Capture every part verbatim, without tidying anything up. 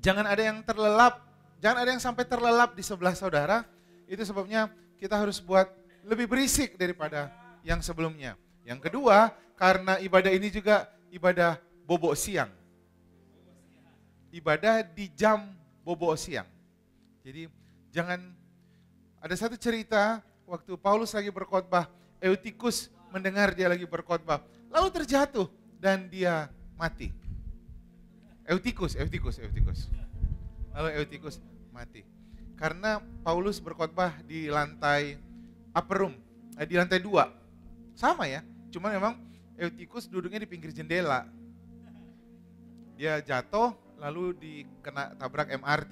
Jangan ada yang terlelap, jangan ada yang sampai terlelap di sebelah saudara. Itu sebabnya kita harus buat lebih berisik daripada yang sebelumnya. Yang kedua, karena ibadah ini juga ibadah bobok siang. Ibadah di jam bobok siang. Jadi jangan, ada satu cerita waktu Paulus lagi berkhotbah, Eutikus mendengar dia lagi berkhotbah, lalu terjatuh dan dia mati. Eutikus, Eutikus, Eutikus. Lalu Eutikus mati. Karena Paulus berkhotbah di lantai upper room, eh, di lantai dua. Sama ya, cuma memang Eutikus duduknya di pinggir jendela. Dia jatuh lalu dikena tabrak M R T.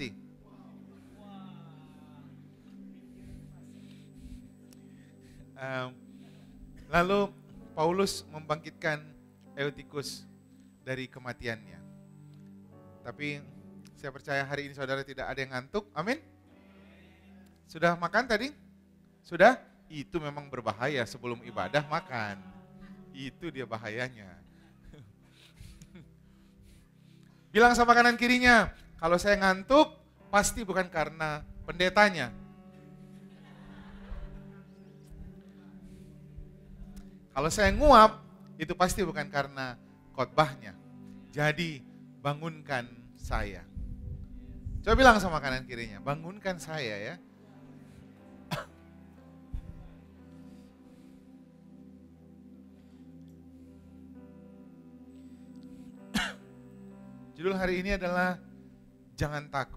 Um, lalu Paulus membangkitkan Eutikus dari kematiannya. Tapi saya percaya hari ini saudara tidak ada yang ngantuk, amin? Sudah makan tadi? Sudah? Itu memang berbahaya sebelum ibadah makan. Itu dia bahayanya. Bilang sama kanan kirinya, kalau saya ngantuk pasti bukan karena pendetanya. Kalau saya nguap, itu pasti bukan karena khotbahnya. Jadi bangunkan saya. Coba bilang sama kanan kirinya, bangunkan saya ya. Judul hari ini adalah jangan takut.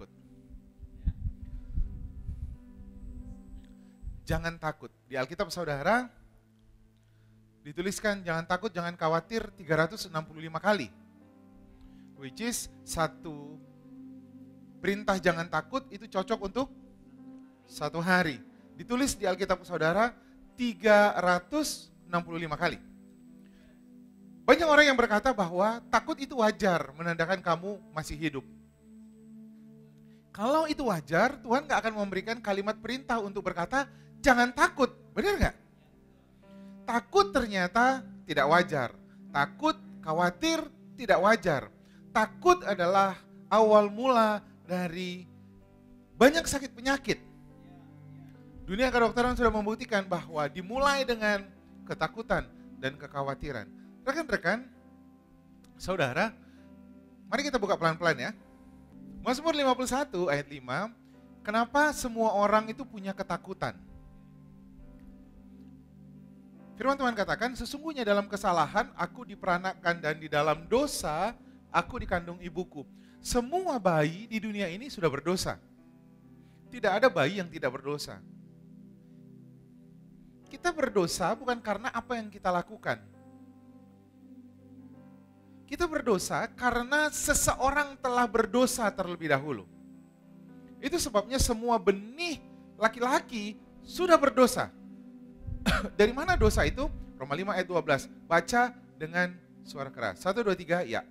Jangan takut. Di Alkitab saudara dituliskan jangan takut, jangan khawatir tiga ratus enam puluh lima kali. Which is satu perintah jangan takut itu cocok untuk satu hari. Ditulis di Alkitab saudara tiga ratus enam puluh lima kali. Banyak orang yang berkata bahwa takut itu wajar, menandakan kamu masih hidup. Kalau itu wajar, Tuhan gak akan memberikan kalimat perintah untuk berkata, jangan takut, benar gak? Takut ternyata tidak wajar. Takut, khawatir, tidak wajar. Takut adalah awal mula dari banyak sakit penyakit. Dunia kedokteran sudah membuktikan bahwa dimulai dengan ketakutan dan kekhawatiran. Rekan-rekan, saudara, mari kita buka pelan-pelan ya. Mazmur lima puluh satu ayat lima, kenapa semua orang itu punya ketakutan? Firman Tuhan katakan, sesungguhnya dalam kesalahan aku diperanakan dan di dalam dosa aku dikandung ibuku. Semua bayi di dunia ini sudah berdosa. Tidak ada bayi yang tidak berdosa. Kita berdosa bukan karena apa yang kita lakukan. Kita berdosa karena seseorang telah berdosa terlebih dahulu. Itu sebabnya semua benih laki-laki sudah berdosa. Dari mana dosa itu? Roma lima ayat dua belas. Baca dengan suara keras. Satu, dua, tiga, ya.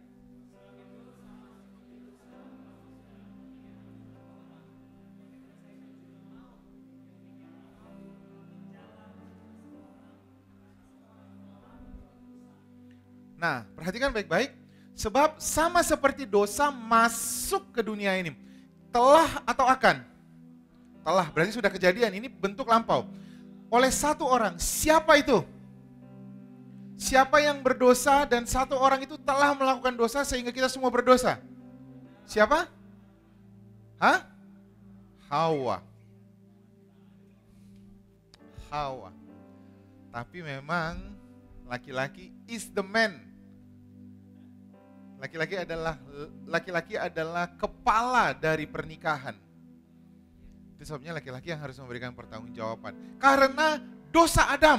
Nah, perhatikan baik-baik. Sebab sama seperti dosa masuk ke dunia ini. Telah atau akan? Telah, berarti sudah kejadian. Ini bentuk lampau. Oleh satu orang, siapa itu? Siapa yang berdosa dan satu orang itu telah melakukan dosa sehingga kita semua berdosa? Siapa? Hah? Hawa. Hawa. Tapi memang laki-laki is the man. Laki-laki adalah laki-laki adalah kepala dari pernikahan. Itu sebabnya laki-laki yang harus memberikan pertanggungjawaban. Karena dosa Adam.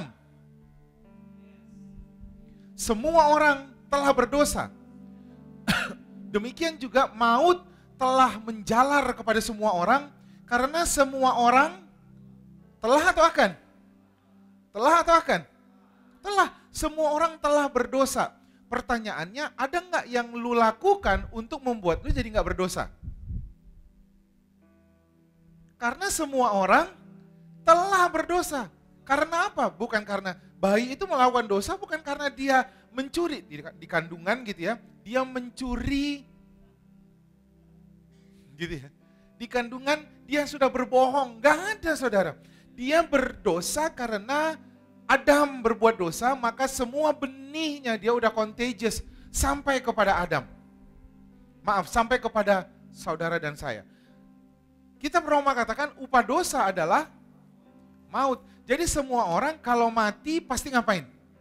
Semua orang telah berdosa. Demikian juga maut telah menjalar kepada semua orang. Karena semua orang telah atau akan? Telah atau akan? Telah. Semua orang telah berdosa. Pertanyaannya, ada nggak yang lu lakukan untuk membuat lu jadi nggak berdosa? Karena semua orang telah berdosa. Karena apa? Bukan karena bayi itu melakukan dosa, bukan karena dia mencuri di, di kandungan gitu ya. Dia mencuri Gitu ya. Di kandungan dia sudah berbohong, gak ada saudara. Dia berdosa karena Adam berbuat dosa, maka semua benihnya dia udah contagious sampai kepada Adam. Maaf, sampai kepada saudara dan saya. Kita Roma katakan upah dosa adalah maut. Jadi semua orang kalau mati pasti ngapain?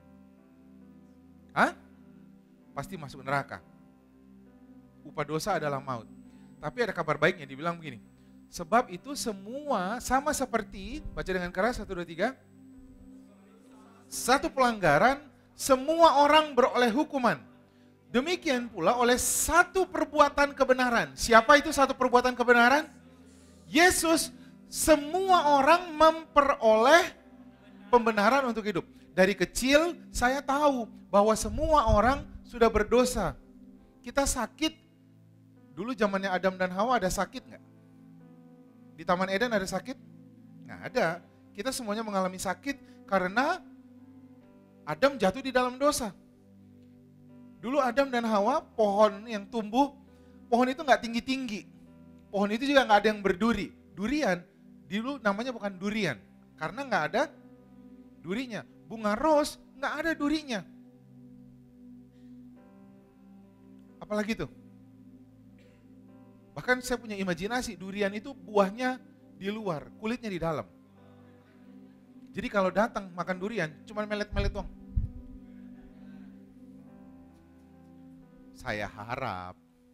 Hah? Pasti masuk neraka. Upah dosa adalah maut. Tapi ada kabar baiknya, dibilang begini. Sebab itu semua sama seperti, baca dengan keras, satu, dua, tiga. Satu pelanggaran, semua orang beroleh hukuman. Demikian pula oleh satu perbuatan kebenaran. Siapa itu satu perbuatan kebenaran? Yesus. Semua orang memperoleh pembenaran untuk hidup. Dari kecil saya tahu bahwa semua orang sudah berdosa. Kita sakit. Dulu zamannya Adam dan Hawa ada sakit nggak? Di Taman Eden ada sakit? Nggak ada. Kita semuanya mengalami sakit karena Adam jatuh di dalam dosa. Dulu Adam dan Hawa, pohon yang tumbuh, pohon itu nggak tinggi-tinggi. Pohon itu juga nggak ada yang berduri. Durian, dulu namanya bukan durian, karena nggak ada durinya. Bunga ros nggak ada durinya. Apalagi tuh? Bahkan saya punya imajinasi, durian itu buahnya di luar, kulitnya di dalam. Jadi kalau datang makan durian, cuma melet-melet doang. Saya harap,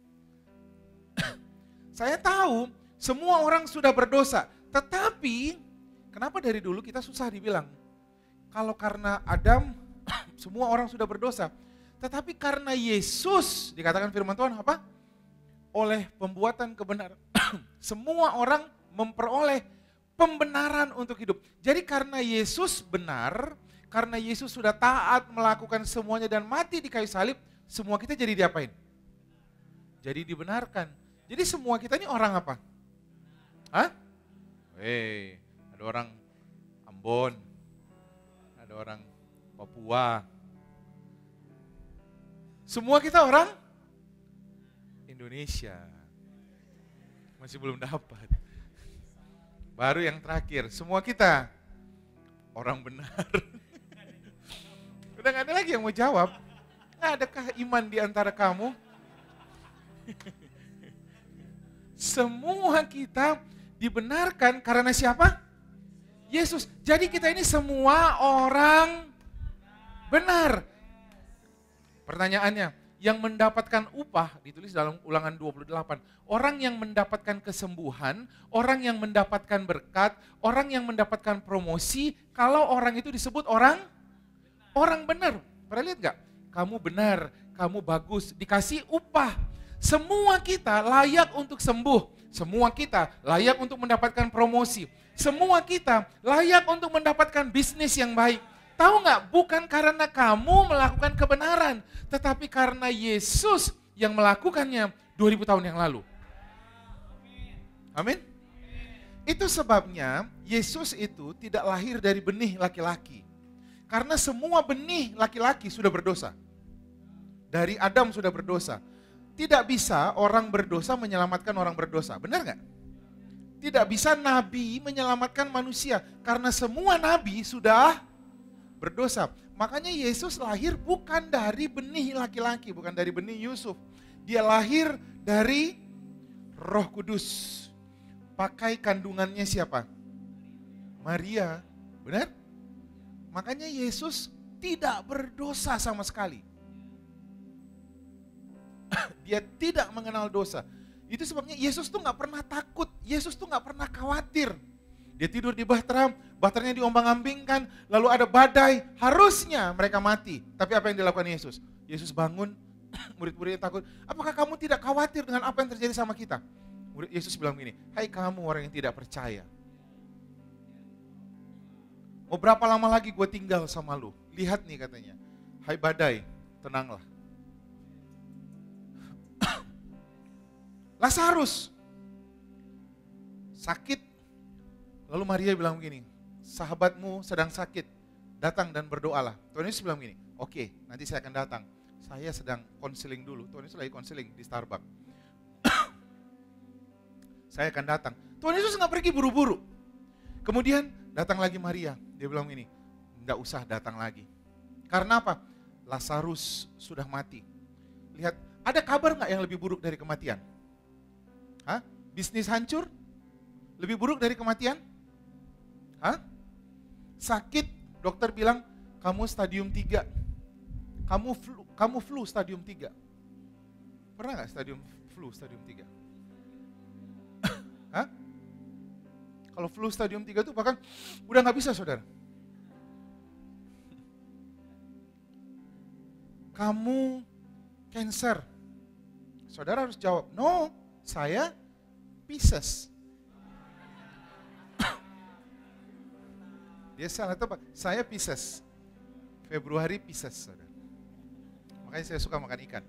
saya tahu semua orang sudah berdosa, tetapi kenapa dari dulu kita susah dibilang? Kalau karena Adam, semua orang sudah berdosa, tetapi karena Yesus, dikatakan firman Tuhan apa? Oleh pembuatan kebenaran, semua orang memperoleh pembenaran untuk hidup. Jadi karena Yesus benar, karena Yesus sudah taat melakukan semuanya dan mati di kayu salib, semua kita jadi diapain? Jadi dibenarkan. Jadi semua kita ini orang apa? Hah? Hei, ada orang Ambon, ada orang Papua. Semua kita orang Indonesia. Masih belum dapat. Baru yang terakhir, semua kita orang benar. Udah gak ada lagi yang mau jawab. Gak adakah iman di antara kamu? Semua kita dibenarkan karena siapa? Yesus. Jadi kita ini semua orang benar. Pertanyaannya, yang mendapatkan upah, ditulis dalam Ulangan dua puluh delapan. Orang yang mendapatkan kesembuhan, orang yang mendapatkan berkat, orang yang mendapatkan promosi, kalau orang itu disebut orang, orang benar. Pernah lihat gak? Kamu benar, kamu bagus, dikasih upah. Semua kita layak untuk sembuh, semua kita layak untuk mendapatkan promosi, semua kita layak untuk mendapatkan bisnis yang baik. Tahu nggak? Bukan karena kamu melakukan kebenaran, tetapi karena Yesus yang melakukannya dua ribu tahun yang lalu. Amin. Itu sebabnya Yesus itu tidak lahir dari benih laki-laki. Karena semua benih laki-laki sudah berdosa. Dari Adam sudah berdosa. Tidak bisa orang berdosa menyelamatkan orang berdosa. Benar nggak? Tidak bisa nabi menyelamatkan manusia. Karena semua nabi sudah berdosa. Makanya Yesus lahir bukan dari benih laki-laki, bukan dari benih Yusuf. Dia lahir dari Roh Kudus. Pakai kandungannya siapa? Maria. Benar? Makanya Yesus tidak berdosa sama sekali. Dia tidak mengenal dosa. Itu sebabnya Yesus tuh gak pernah takut. Yesus tuh gak pernah khawatir. Dia tidur di bahtera, bahteranya diombang-ambingkan, lalu ada badai, harusnya mereka mati. Tapi apa yang dilakukan Yesus? Yesus bangun, murid-muridnya takut. Apakah kamu tidak khawatir dengan apa yang terjadi sama kita? Murid Yesus bilang gini, hai kamu orang yang tidak percaya. Mau berapa lama lagi gue tinggal sama lu? Lihat nih katanya, hai badai, tenanglah. Lazarus sakit. Lalu Maria bilang begini, sahabatmu sedang sakit, datang dan berdoalah. Tuhan Yesus bilang begini, oke nanti saya akan datang. Saya sedang konseling dulu, Tuhan Yesus lagi konseling di Starbucks. saya akan datang. Tuhan Yesus nggak pergi buru-buru. Kemudian datang lagi Maria, dia bilang ini, nggak usah datang lagi. Karena apa? Lazarus sudah mati. Lihat, ada kabar nggak yang lebih buruk dari kematian? Hah? Bisnis hancur? Lebih buruk dari kematian? Hah? Sakit, dokter bilang kamu stadium tiga. Kamu flu, kamu flu stadium tiga. Pernah nggak stadium flu stadium tiga? Hah? Kalau flu stadium tiga itu bahkan udah nggak bisa, saudara. Kamu cancer. Saudara harus jawab, no, saya Pisces. Dia salah apa? Saya Pisces. Februari Pisces, saudara. Makanya saya suka makan ikan.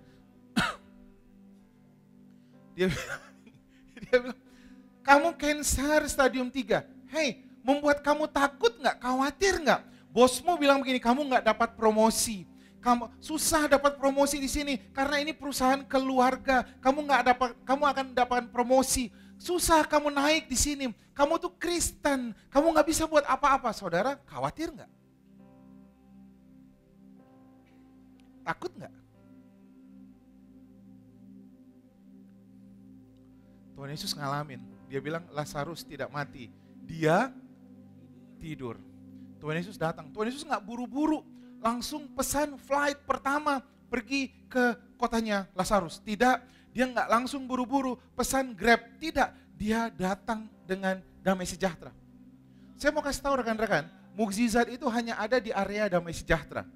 Dia bilang, dia bilang, kamu cancer stadium tiga. Hei, membuat kamu takut nggak? Khawatir nggak? Bosmu bilang begini, kamu nggak dapat promosi. Kamu susah dapat promosi di sini karena ini perusahaan keluarga. Kamu nggak dapat, kamu akan dapat promosi. Susah kamu naik di sini. Kamu tuh Kristen, kamu nggak bisa buat apa-apa. Saudara, khawatir nggak? Takut nggak? Tuhan Yesus ngalamin. Dia bilang Lazarus tidak mati, dia tidur. Tuhan Yesus datang. Tuhan Yesus nggak buru-buru, langsung pesan flight pertama pergi ke kotanya Lazarus. Tidak. Dia nggak langsung buru-buru pesan Grab, tidak. Dia datang dengan damai sejahtera. Saya mau kasih tahu rekan-rekan, mukjizat itu hanya ada di area damai sejahtera.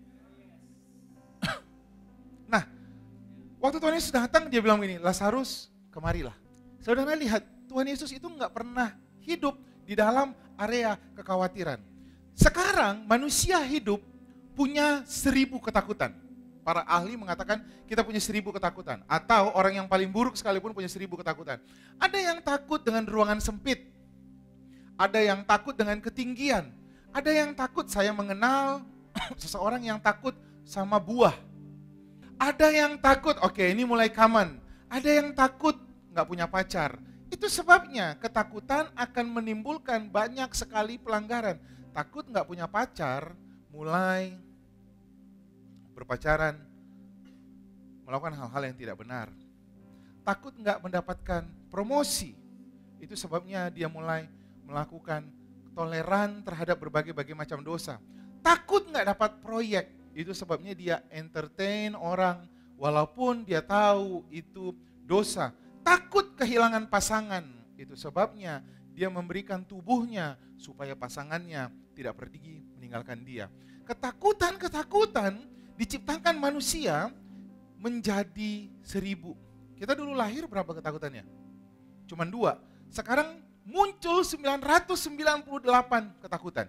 Nah, waktu Tuhan Yesus datang, dia bilang gini, Lazarus, kemarilah. Saudara lihat, Tuhan Yesus itu nggak pernah hidup di dalam area kekhawatiran. Sekarang manusia hidup punya seribu ketakutan. Para ahli mengatakan kita punya seribu ketakutan. Atau orang yang paling buruk sekalipun punya seribu ketakutan. Ada yang takut dengan ruangan sempit. Ada yang takut dengan ketinggian. Ada yang takut, saya mengenal seseorang yang takut sama buah. Ada yang takut, oke okay, ini mulai common. Ada yang takut nggak punya pacar. Itu sebabnya ketakutan akan menimbulkan banyak sekali pelanggaran. Takut nggak punya pacar, mulai berpacaran, melakukan hal-hal yang tidak benar. Takut nggak mendapatkan promosi, itu sebabnya dia mulai melakukan toleran terhadap berbagai-bagai macam dosa. Takut nggak dapat proyek, itu sebabnya dia entertain orang, walaupun dia tahu itu dosa. Takut kehilangan pasangan, itu sebabnya dia memberikan tubuhnya supaya pasangannya tidak pergi meninggalkan dia. Ketakutan-ketakutan diciptakan manusia menjadi seribu. Kita dulu lahir berapa ketakutannya? Cuman dua. Sekarang muncul sembilan ratus sembilan puluh delapan ketakutan.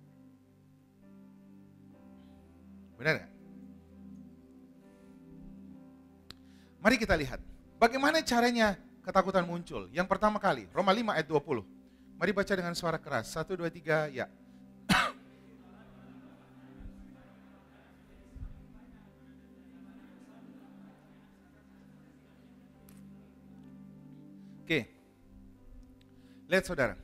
Benar gak? Mari kita lihat. Bagaimana caranya ketakutan muncul? Yang pertama kali, Roma lima ayat dua puluh. Mari baca dengan suara keras. Satu, dua, tiga, ya. Oke, lihat saudara.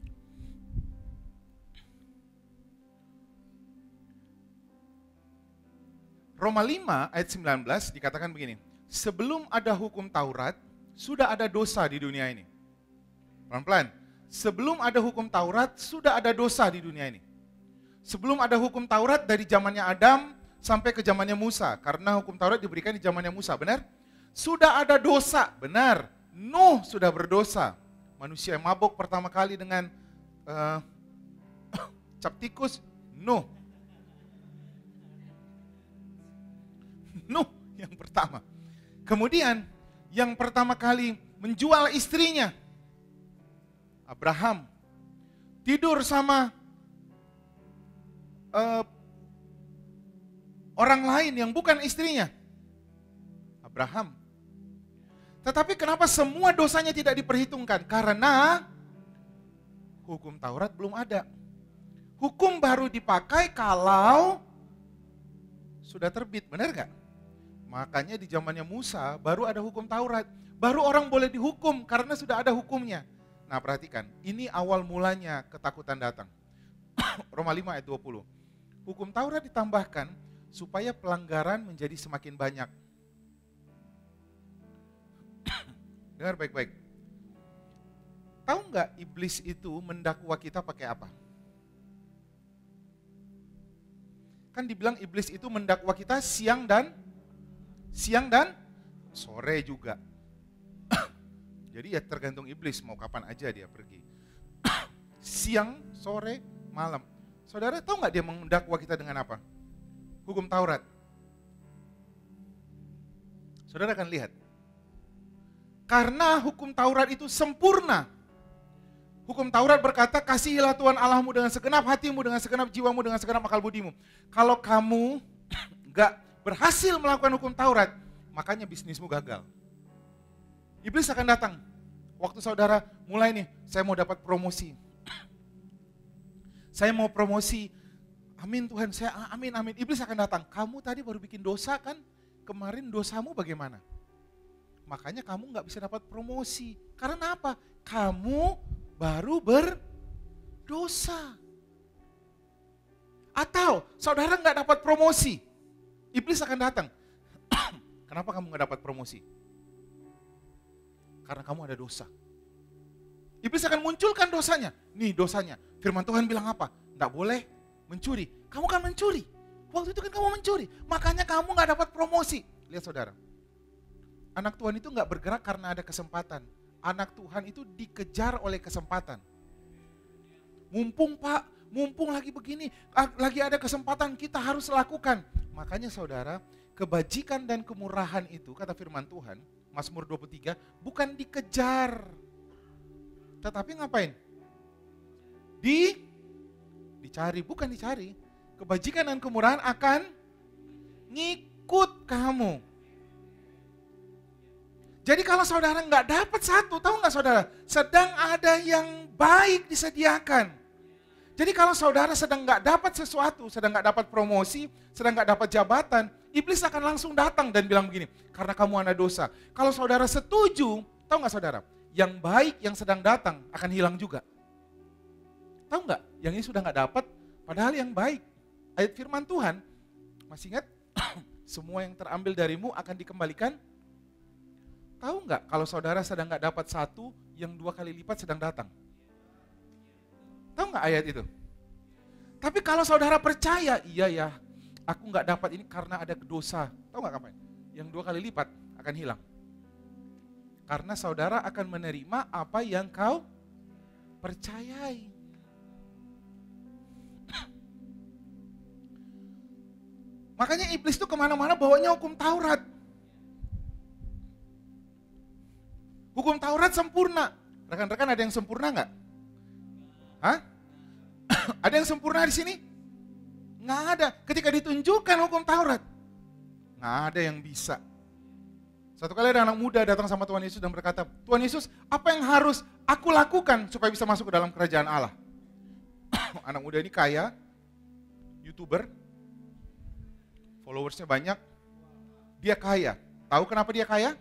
Roma lima ayat sembilan belas dikatakan begini, sebelum ada hukum Taurat, sudah ada dosa di dunia ini. Pelan-pelan, sebelum ada hukum Taurat, sudah ada dosa di dunia ini. Sebelum ada hukum Taurat dari zamannya Adam sampai ke zamannya Musa, karena hukum Taurat diberikan di zamannya Musa, benar? Sudah ada dosa, benar. Nuh sudah berdosa. Manusia yang mabuk pertama kali dengan uh, cap tikus, Nuh. Nuh yang pertama. Kemudian yang pertama kali menjual istrinya, Abraham. Tidur sama uh, orang lain yang bukan istrinya, Abraham. Tetapi kenapa semua dosanya tidak diperhitungkan? Karena hukum Taurat belum ada. Hukum baru dipakai kalau sudah terbit, benar gak? Makanya di zamannya Musa baru ada hukum Taurat. baru orang boleh dihukum karena sudah ada hukumnya. Nah perhatikan, ini awal mulanya ketakutan datang. Roma lima ayat dua puluh. Hukum Taurat ditambahkan supaya pelanggaran menjadi semakin banyak. Dengar baik-baik. Tahu nggak iblis itu mendakwa kita pakai apa? Kan dibilang iblis itu mendakwa kita siang dan siang dan sore juga. Jadi ya tergantung iblis mau kapan aja dia pergi. Siang, sore, malam. Saudara tahu nggak dia mendakwa kita dengan apa? Hukum Taurat. Saudara akan lihat. Karena hukum Taurat itu sempurna. Hukum Taurat berkata, kasihilah Tuhan Allahmu dengan segenap hatimu, dengan segenap jiwamu, dengan segenap akal budimu. Kalau kamu gak berhasil melakukan hukum Taurat, makanya bisnismu gagal. Iblis akan datang. Waktu saudara mulai nih, saya mau dapat promosi. Saya mau promosi. Amin Tuhan, saya amin, amin. Iblis akan datang. Kamu tadi baru bikin dosa kan? Kemarin dosamu bagaimana? Makanya kamu gak bisa dapat promosi. Karena apa? Kamu baru berdosa. Atau saudara nggak dapat promosi, iblis akan datang. Kenapa kamu nggak dapat promosi? Karena kamu ada dosa. Iblis akan munculkan dosanya. Nih dosanya, firman Tuhan bilang apa? Nggak boleh mencuri. Kamu kan mencuri. Waktu itu kan kamu mencuri. Makanya kamu nggak dapat promosi. Lihat saudara, anak Tuhan itu nggak bergerak karena ada kesempatan. Anak Tuhan itu dikejar oleh kesempatan. Mumpung Pak, mumpung lagi begini, lagi ada kesempatan kita harus lakukan. Makanya saudara, kebajikan dan kemurahan itu, kata firman Tuhan, Mazmur dua puluh tiga, bukan dikejar. Tetapi ngapain? Di, dicari, bukan dicari. Kebajikan dan kemurahan akan ngikut kamu. Jadi kalau saudara nggak dapat satu, tahu nggak saudara? Sedang ada yang baik disediakan. Jadi kalau saudara sedang nggak dapat sesuatu, sedang nggak dapat promosi, sedang nggak dapat jabatan, iblis akan langsung datang dan bilang begini, karena kamu anak dosa. Kalau saudara setuju, tahu nggak saudara? Yang baik yang sedang datang akan hilang juga. Tahu nggak? Yang ini sudah nggak dapat, padahal yang baik. Ayat firman Tuhan, masih ingat? Semua yang terambil darimu akan dikembalikan. Tahu nggak kalau saudara sedang nggak dapat satu, yang dua kali lipat sedang datang? Tahu nggak ayat itu? Tapi kalau saudara percaya, iya ya, aku nggak dapat ini karena ada dosa. Tahu nggak kapan? Yang dua kali lipat akan hilang. Karena saudara akan menerima apa yang kau percayai. Makanya iblis itu kemana-mana bawanya hukum Taurat. Hukum Taurat sempurna. Rekan-rekan ada yang sempurna nggak? Hah? Ada yang sempurna di sini? Nggak ada. Ketika ditunjukkan hukum Taurat, nggak ada yang bisa. Satu kali ada anak muda datang sama Tuhan Yesus dan berkata, Tuhan Yesus, apa yang harus aku lakukan supaya bisa masuk ke dalam kerajaan Allah? Anak muda ini kaya, YouTuber, followersnya banyak, dia kaya. Tahu kenapa dia kaya?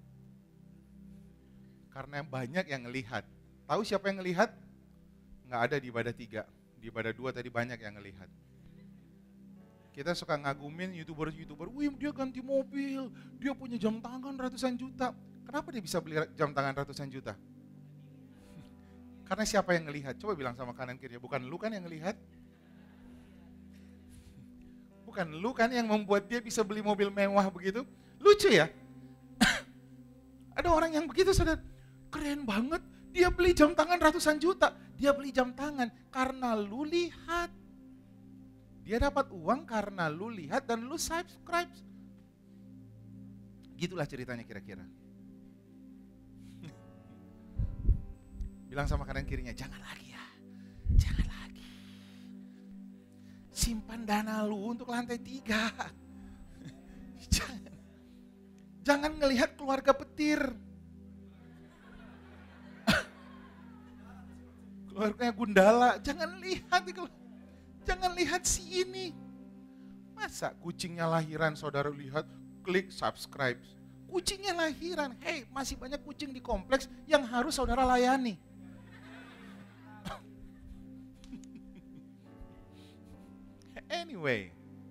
Karena banyak yang ngelihat. Tahu siapa yang ngelihat? Nggak ada di ibadah tiga. Di ibadah dua tadi banyak yang ngelihat. Kita suka ngagumin YouTuber-YouTuber, wih dia ganti mobil, dia punya jam tangan ratusan juta. Kenapa dia bisa beli jam tangan ratusan juta? Karena siapa yang ngelihat? Coba bilang sama kanan kiri, bukan lu kan yang ngelihat? Bukan lu kan yang membuat dia bisa beli mobil mewah begitu? Lucu ya? Ada orang yang begitu, saudara. Keren banget, dia beli jam tangan ratusan juta. Dia beli jam tangan karena lu lihat. Dia dapat uang karena lu lihat dan lu subscribe. Gitulah ceritanya kira-kira. Bilang sama kanan kirinya, jangan lagi ya, jangan lagi. Simpan dana lu untuk lantai tiga. Jangan, jangan ngelihat keluarga petir. Keluarganya Gundala, jangan lihat itu. Jangan lihat si ini. Masa kucingnya lahiran saudara lihat, klik subscribe. Kucingnya lahiran. Hei, masih banyak kucing di kompleks yang harus saudara layani. Anyway,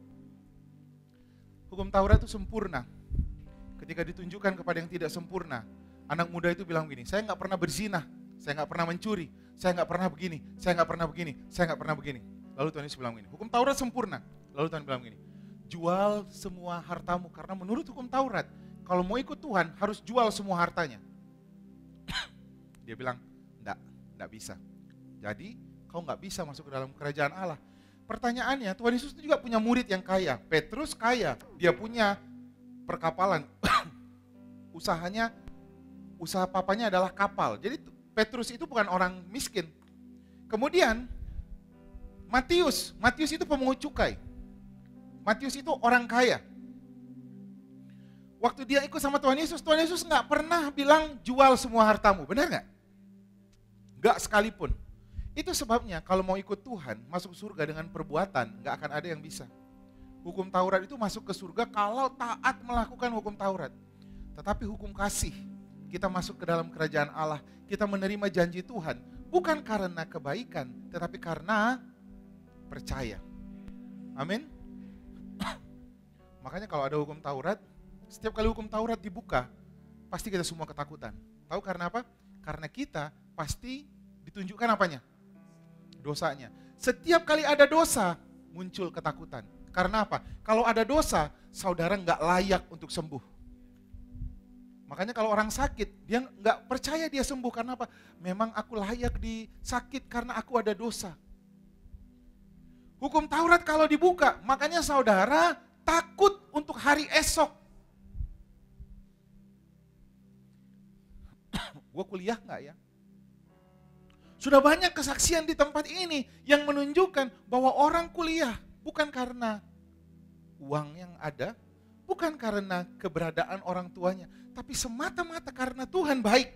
hukum Taurat itu sempurna. Ketika ditunjukkan kepada yang tidak sempurna, anak muda itu bilang begini, saya nggak pernah berzina, saya nggak pernah mencuri, saya nggak pernah begini, saya nggak pernah begini, saya nggak pernah begini. Lalu Tuhan Yesus bilang begini, hukum Taurat sempurna. Lalu Tuhan bilang begini, jual semua hartamu, karena menurut hukum Taurat, kalau mau ikut Tuhan harus jual semua hartanya. Dia bilang, enggak, enggak bisa. Jadi kau nggak bisa masuk ke dalam kerajaan Allah. Pertanyaannya, Tuhan Yesus itu juga punya murid yang kaya. Petrus kaya, dia punya perkapalan. Usahanya, usaha papanya adalah kapal. Jadi Petrus itu bukan orang miskin. Kemudian Matius, Matius itu pemungut cukai. Matius itu orang kaya. Waktu dia ikut sama Tuhan Yesus, Tuhan Yesus nggak pernah bilang jual semua hartamu, benar nggak? Nggak sekalipun. Itu sebabnya kalau mau ikut Tuhan, masuk surga dengan perbuatan, nggak akan ada yang bisa. Hukum Taurat itu masuk ke surga kalau taat melakukan hukum Taurat. Tetapi hukum kasih, kita masuk ke dalam kerajaan Allah, kita menerima janji Tuhan, bukan karena kebaikan, tetapi karena percaya. Amin. Makanya kalau ada hukum Taurat, setiap kali hukum Taurat dibuka, pasti kita semua ketakutan. Tahu karena apa? Karena kita pasti ditunjukkan apanya? Dosanya. Setiap kali ada dosa, muncul ketakutan. Karena apa? Kalau ada dosa, saudara nggak layak untuk sembuh. Makanya kalau orang sakit, dia nggak percaya dia sembuh. Karena apa? Memang aku layak disakit karena aku ada dosa. Hukum Taurat kalau dibuka, makanya saudara takut untuk hari esok. Gue kuliah nggak ya? Sudah banyak kesaksian di tempat ini yang menunjukkan bahwa orang kuliah bukan karena uang yang ada, bukan karena keberadaan orang tuanya, tapi semata-mata karena Tuhan baik.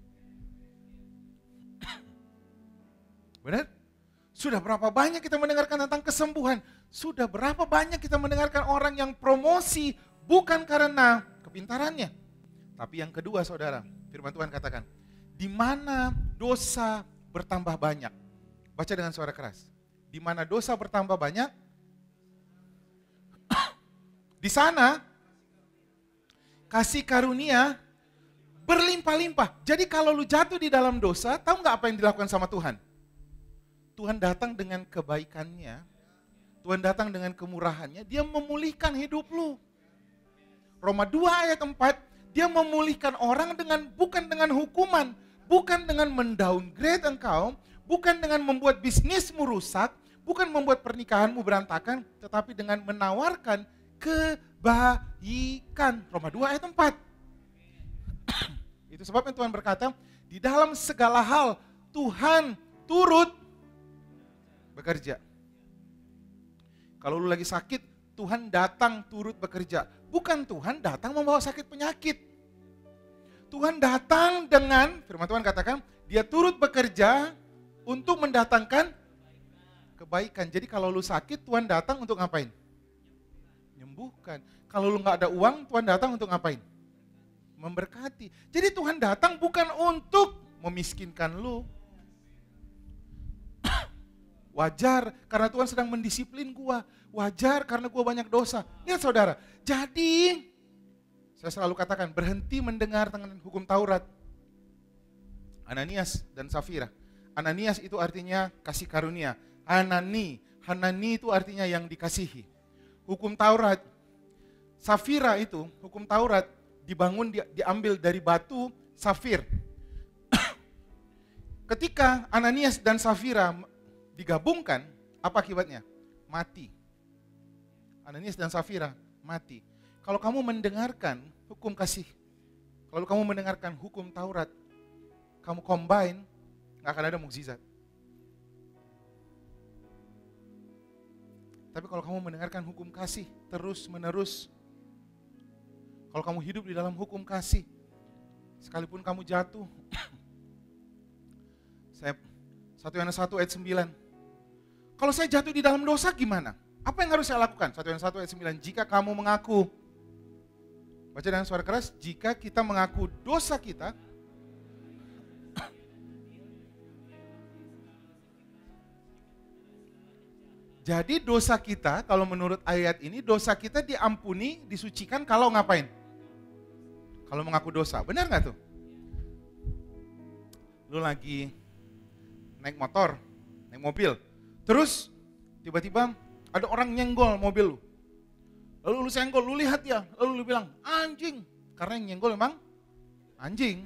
Benar? Sudah berapa banyak kita mendengarkan tentang kesembuhan? Sudah berapa banyak kita mendengarkan orang yang promosi bukan karena kepintarannya. Tapi yang kedua saudara, firman Tuhan katakan, di mana dosa bertambah banyak. Baca dengan suara keras. Di mana dosa bertambah banyak, di sana kasih karunia berlimpah-limpah. Jadi kalau lu jatuh di dalam dosa, tahu nggak apa yang dilakukan sama Tuhan? Tuhan datang dengan kebaikannya, Tuhan datang dengan kemurahannya, dia memulihkan hidup lu. Roma dua ayat empat, dia memulihkan orang dengan bukan dengan hukuman, bukan dengan mendowngrade engkau, bukan dengan membuat bisnismu rusak, bukan membuat pernikahanmu berantakan, tetapi dengan menawarkan kebaikan. Roma dua ayat empat. Itu sebabnya Tuhan berkata, di dalam segala hal Tuhan turut bekerja. Kalau lu lagi sakit, Tuhan datang turut bekerja. Bukan Tuhan datang membawa sakit penyakit. Tuhan datang dengan, firman Tuhan katakan, dia turut bekerja untuk mendatangkan kebaikan. Jadi kalau lu sakit, Tuhan datang untuk ngapain? Menyembuhkan. Kalau lu nggak ada uang, Tuhan datang untuk ngapain? Memberkati. Jadi Tuhan datang bukan untuk memiskinkan lu. Wajar karena Tuhan sedang mendisiplin gua. Wajar karena gua banyak dosa. Lihat saudara, jadi saya selalu katakan, berhenti mendengar tentang hukum Taurat. Ananias dan Safira. Ananias itu artinya kasih karunia. Hanani, Hanani itu artinya yang dikasihi. Hukum Taurat. Safira itu, hukum Taurat dibangun, di, diambil dari batu safir. Ketika Ananias dan Safira digabungkan, apa akibatnya? Mati. Ananias dan Safira mati. Kalau kamu mendengarkan hukum kasih, kalau kamu mendengarkan hukum Taurat, kamu combine, gak akan ada mukjizat. Tapi kalau kamu mendengarkan hukum kasih terus menerus, kalau kamu hidup di dalam hukum kasih, sekalipun kamu jatuh, saya satu Yohanes satu ayat sembilan, kalau saya jatuh di dalam dosa gimana? Apa yang harus saya lakukan? satu Yohanes satu ayat sembilan, jika kamu mengaku Baca dengan suara keras, jika kita mengaku dosa kita, jadi dosa kita, kalau menurut ayat ini, dosa kita diampuni, disucikan kalau ngapain? Kalau mengaku dosa, benar gak tuh? Lu lagi naik motor, naik mobil, terus tiba-tiba ada orang nyenggol mobil lu. Lalu lu senggol, lu lihat ya, lalu lu bilang, anjing. Karena yang nyenggol memang anjing.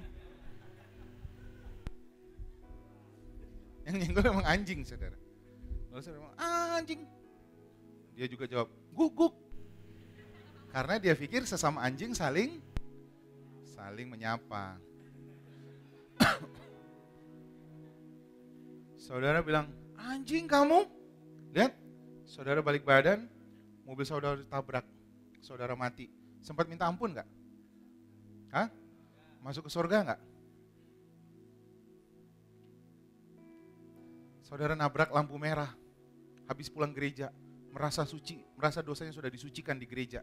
Yang nyenggol memang anjing, saudara. Lalu saya bilang, anjing. Dia juga jawab, guguk. Karena dia pikir sesama anjing saling saling menyapa. Saudara bilang, anjing kamu. Lihat, saudara balik badan, mobil saudara ditabrak, saudara mati. Sempat minta ampun gak? Hah? Masuk ke surga gak? Saudara nabrak lampu merah, habis pulang gereja, merasa suci, merasa dosanya sudah disucikan di gereja.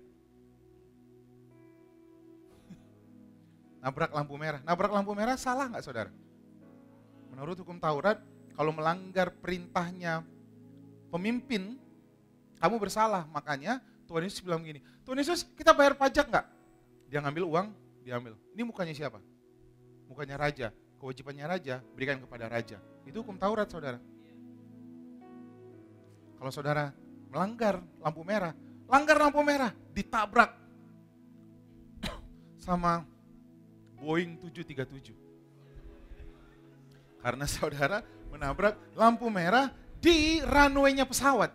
Nabrak lampu merah, nabrak lampu merah salah gak saudara? Menurut hukum Taurat, kalau melanggar perintahnya pemimpin, kamu bersalah. Makanya Tuhan Yesus bilang gini, Tuhan Yesus, kita bayar pajak gak? Dia ngambil uang, diambil. Ini mukanya siapa? Mukanya raja. Kewajibannya raja, berikan kepada raja. Itu hukum Taurat, saudara. Kalau saudara melanggar lampu merah, langgar lampu merah, ditabrak sama Boeing tujuh tiga tujuh. Karena saudara menabrak lampu merah di runway-nya pesawat.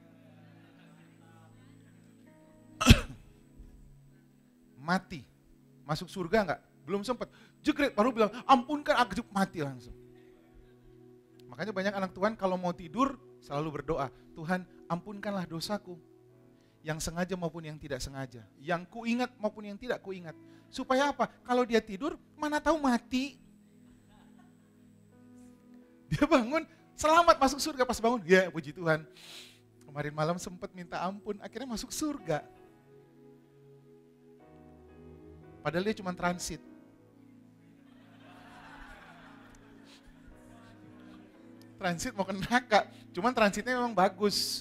Mati. Masuk surga enggak? Belum sempat. Jegret baru bilang, ampunkan aku, mati langsung. Makanya banyak anak Tuhan kalau mau tidur selalu berdoa, Tuhan ampunkanlah dosaku. Yang sengaja maupun yang tidak sengaja. Yang kuingat maupun yang tidak kuingat. Supaya apa? Kalau dia tidur, mana tahu mati. Dia bangun, selamat masuk surga. Pas bangun, ya puji Tuhan. Kemarin malam sempat minta ampun, akhirnya masuk surga. Padahal dia cuma transit. Transit mau ke neraka, cuman transitnya memang bagus.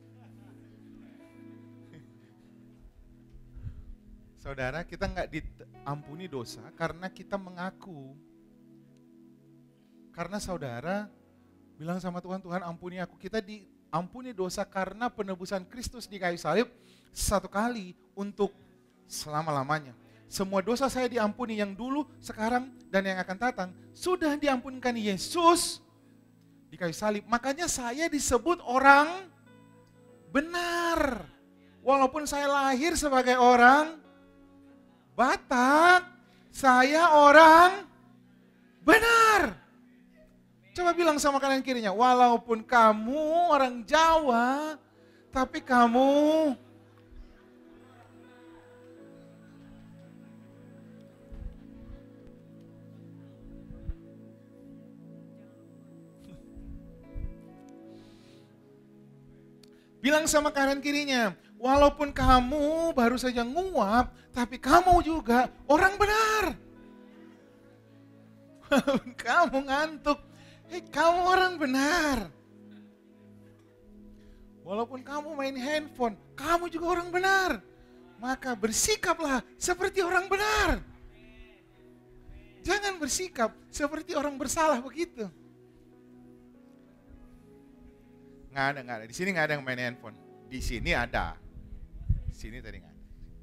Saudara, kita nggak diampuni dosa karena kita mengaku. Karena saudara bilang sama Tuhan, Tuhan ampuni aku. Kita diampuni dosa karena penebusan Kristus di kayu salib satu kali untuk selama-lamanya. Semua dosa saya diampuni yang dulu, sekarang, dan yang akan datang. Sudah diampunkan Yesus di kayu salib. Makanya saya disebut orang benar. Walaupun saya lahir sebagai orang Batak, saya orang benar. Coba bilang sama kanan kirinya, walaupun kamu orang Jawa, tapi kamu bilang sama kanan kirinya, walaupun kamu baru saja nguap, tapi kamu juga orang benar. Walaupun kamu ngantuk, hei kamu orang benar. Walaupun kamu main handphone, kamu juga orang benar. Maka bersikaplah seperti orang benar. Jangan bersikap seperti orang bersalah begitu. Nggak ada, nggak ada. Di sini nggak ada yang main handphone. Di sini ada. Di sini tadi nggak ada.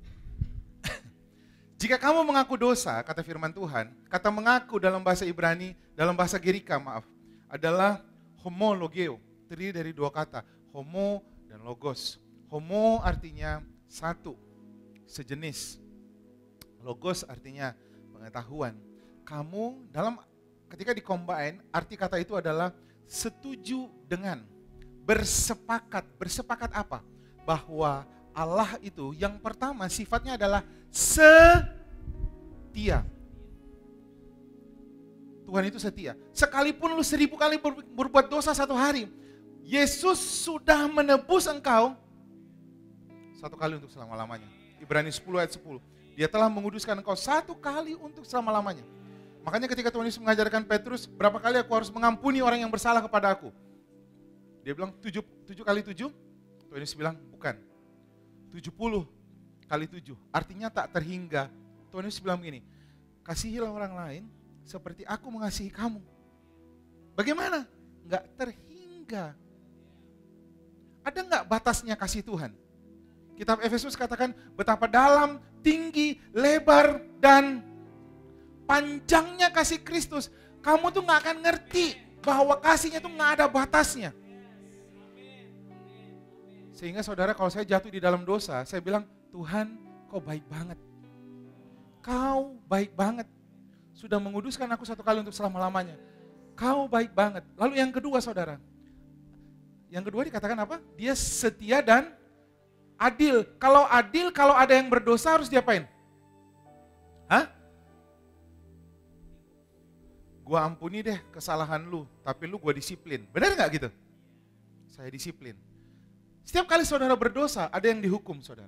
Jika kamu mengaku dosa, kata firman Tuhan, kata mengaku dalam bahasa Ibrani, dalam bahasa Gerika, maaf, adalah homologeo, terdiri dari dua kata, homo dan logos. Homo artinya satu, sejenis. Logos artinya pengetahuan. Kamu dalam ketika dikombine, arti kata itu adalah setuju dengan, bersepakat. Bersepakat apa? Bahwa Allah itu yang pertama sifatnya adalah setia. Tuhan itu setia. Sekalipun lu seribu kali ber- berbuat dosa satu hari, Yesus sudah menebus engkau satu kali untuk selama-lamanya. Ibrani sepuluh ayat sepuluh. Dia telah menguduskan engkau satu kali untuk selama-lamanya. Makanya ketika Tuhan Yesus mengajarkan Petrus, berapa kali aku harus mengampuni orang yang bersalah kepada aku? Dia bilang tujuh, tujuh kali tujuh. Tuhan Yesus bilang bukan. Tujuh puluh kali tujuh. Artinya tak terhingga. Tuhan Yesus bilang begini, kasihilah orang lain seperti aku mengasihi kamu. Bagaimana? Enggak terhingga. Ada enggak batasnya kasih Tuhan? Kitab Efesus katakan betapa dalam, tinggi, lebar, dan panjangnya kasih Kristus. Kamu tuh gak akan ngerti bahwa kasihnya tuh gak ada batasnya. Sehingga saudara, kalau saya jatuh di dalam dosa, saya bilang, Tuhan kau baik banget. Kau baik banget. Sudah menguduskan aku satu kali untuk selama-lamanya. Kau baik banget. Lalu yang kedua saudara, yang kedua dikatakan apa? Dia setia dan adil. Kalau adil, kalau ada yang berdosa harus diapain? Hah? Gua ampuni deh kesalahan lu, tapi lu gua disiplin. Benar gak gitu? Saya disiplin. Setiap kali saudara berdosa, ada yang dihukum saudara.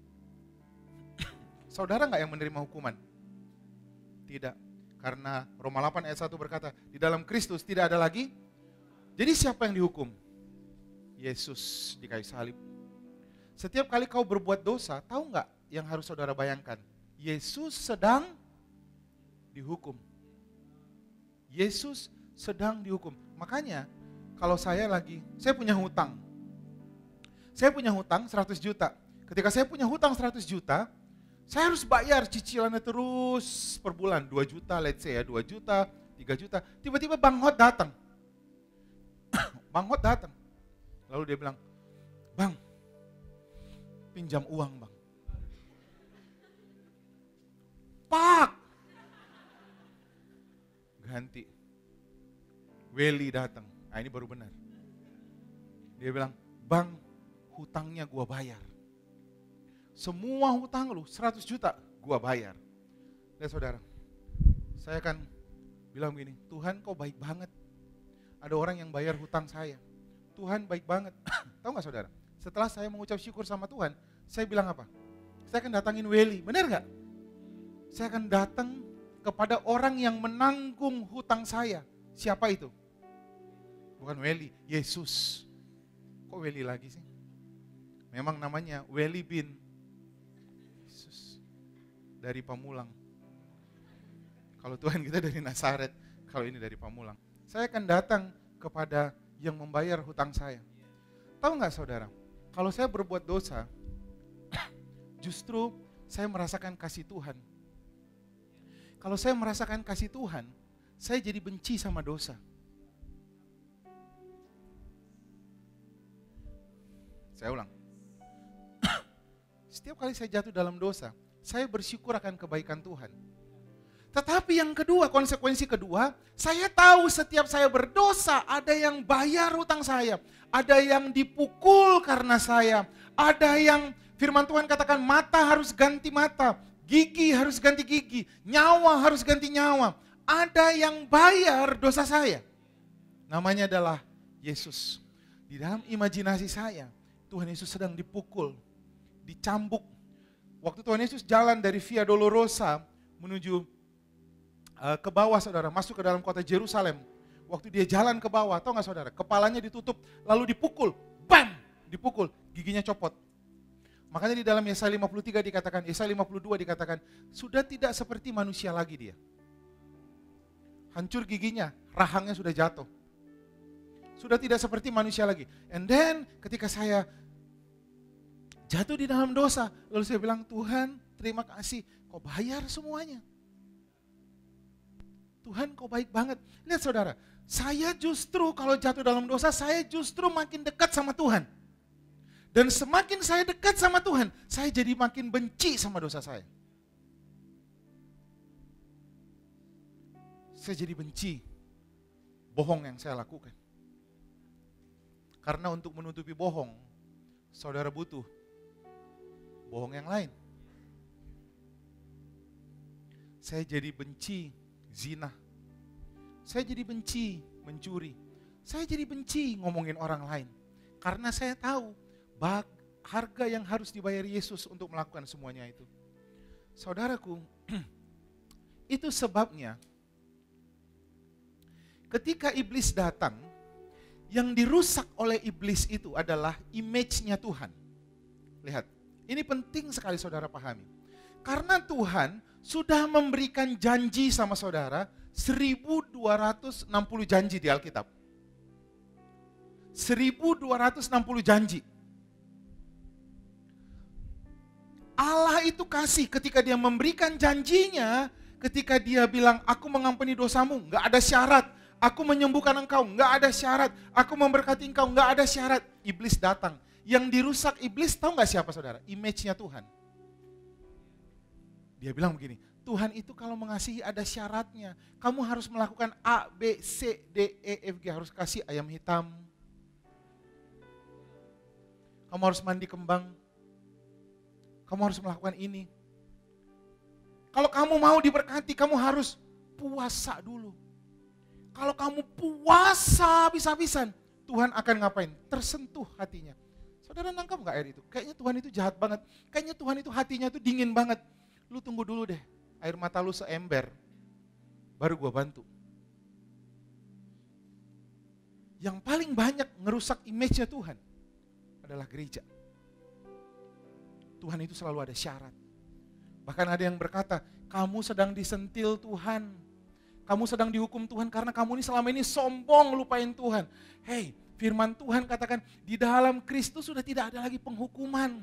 Saudara gak yang menerima hukuman? Tidak. Karena Roma delapan ayat satu berkata, di dalam Kristus tidak ada lagi. Jadi siapa yang dihukum? Yesus di kayu salib. Setiap kali kau berbuat dosa, tahu nggak yang harus saudara bayangkan? Yesus sedang dihukum. Yesus sedang dihukum. Makanya kalau saya lagi, saya punya hutang. Saya punya hutang seratus juta. Ketika saya punya hutang seratus juta, saya harus bayar cicilannya terus per bulan. dua juta, let's say ya, dua juta, tiga juta. Tiba-tiba Bang Hot datang. Bang Hot datang. Lalu dia bilang, Bang, pinjam uang bang. Pak. Ganti. Weli datang. Nah ini baru benar. Dia bilang, bang, hutangnya gua bayar. Semua hutang lu seratus juta gua bayar. Lihat saudara, saya akan bilang begini, Tuhan kau baik banget. Ada orang yang bayar hutang saya. Tuhan baik banget. Tahu gak saudara? Setelah saya mengucap syukur sama Tuhan, saya bilang apa? Saya akan datangin Weli, benar gak? Saya akan datang kepada orang yang menanggung hutang saya. Siapa itu? Bukan Weli, Yesus. Kok Weli lagi sih? Memang namanya Weli bin Yesus. Dari Pamulang. Kalau Tuhan kita dari Nazaret, kalau ini dari Pamulang. Saya akan datang kepada yang membayar hutang saya. Tahu nggak saudara? Kalau saya berbuat dosa, justru saya merasakan kasih Tuhan. Kalau saya merasakan kasih Tuhan, saya jadi benci sama dosa. Saya ulang. Setiap kali saya jatuh dalam dosa, saya bersyukur akan kebaikan Tuhan. Tetapi yang kedua, konsekuensi kedua, saya tahu setiap saya berdosa, ada yang bayar hutang saya. Ada yang dipukul karena saya. Ada yang, firman Tuhan katakan, mata harus ganti mata. Gigi harus ganti gigi. Nyawa harus ganti nyawa. Ada yang bayar dosa saya. Namanya adalah Yesus. Di dalam imajinasi saya, Tuhan Yesus sedang dipukul, dicambuk. Waktu Tuhan Yesus jalan dari Via Dolorosa menuju ke bawah saudara, masuk ke dalam kota Yerusalem. Waktu dia jalan ke bawah, tahu gak saudara, kepalanya ditutup, lalu dipukul, bam, dipukul, giginya copot. Makanya di dalam Yesaya lima puluh tiga dikatakan, Yesaya lima puluh dua dikatakan, sudah tidak seperti manusia lagi dia. Hancur giginya, rahangnya sudah jatuh. Sudah tidak seperti manusia lagi. And then ketika saya jatuh di dalam dosa, lalu saya bilang, Tuhan terima kasih, kau bayar semuanya. Tuhan kau baik banget. Lihat saudara, saya justru kalau jatuh dalam dosa, saya justru makin dekat sama Tuhan. Dan semakin saya dekat sama Tuhan, saya jadi makin benci sama dosa saya. Saya jadi benci bohong yang saya lakukan. Karena untuk menutupi bohong, saudara butuh bohong yang lain. Saya jadi benci zina. Saya jadi benci mencuri. Saya jadi benci ngomongin orang lain. Karena saya tahu bak harga yang harus dibayar Yesus untuk melakukan semuanya itu. Saudaraku, itu sebabnya ketika iblis datang, yang dirusak oleh iblis itu adalah image-nya Tuhan. Lihat, ini penting sekali saudara pahami. Karena Tuhan sudah memberikan janji sama saudara, seribu dua ratus enam puluh janji di Alkitab. seribu dua ratus enam puluh janji. Allah itu kasih ketika dia memberikan janjinya, ketika dia bilang, aku mengampuni dosamu, gak ada syarat. Aku menyembuhkan engkau, gak ada syarat. Aku memberkati engkau, gak ada syarat. Iblis datang. Yang dirusak iblis, tahu gak siapa saudara? Image-nya Tuhan. Dia bilang begini, Tuhan itu kalau mengasihi ada syaratnya. Kamu harus melakukan A, B, C, D, E, F, G. Harus kasih ayam hitam. Kamu harus mandi kembang. Kamu harus melakukan ini. Kalau kamu mau diberkati, kamu harus puasa dulu. Kalau kamu puasa habis-habisan, Tuhan akan ngapain? Tersentuh hatinya. Saudara nangkap gak air itu? Kayaknya Tuhan itu jahat banget. Kayaknya Tuhan itu hatinya itu dingin banget. Lu tunggu dulu deh, air mata lu seember, baru gua bantu. Yang paling banyak ngerusak image-nya Tuhan adalah gereja. Tuhan itu selalu ada syarat. Bahkan ada yang berkata, kamu sedang disentil Tuhan. Kamu sedang dihukum Tuhan karena kamu ini selama ini sombong lupain Tuhan. Hei, firman Tuhan katakan, di dalam Kristus sudah tidak ada lagi penghukuman.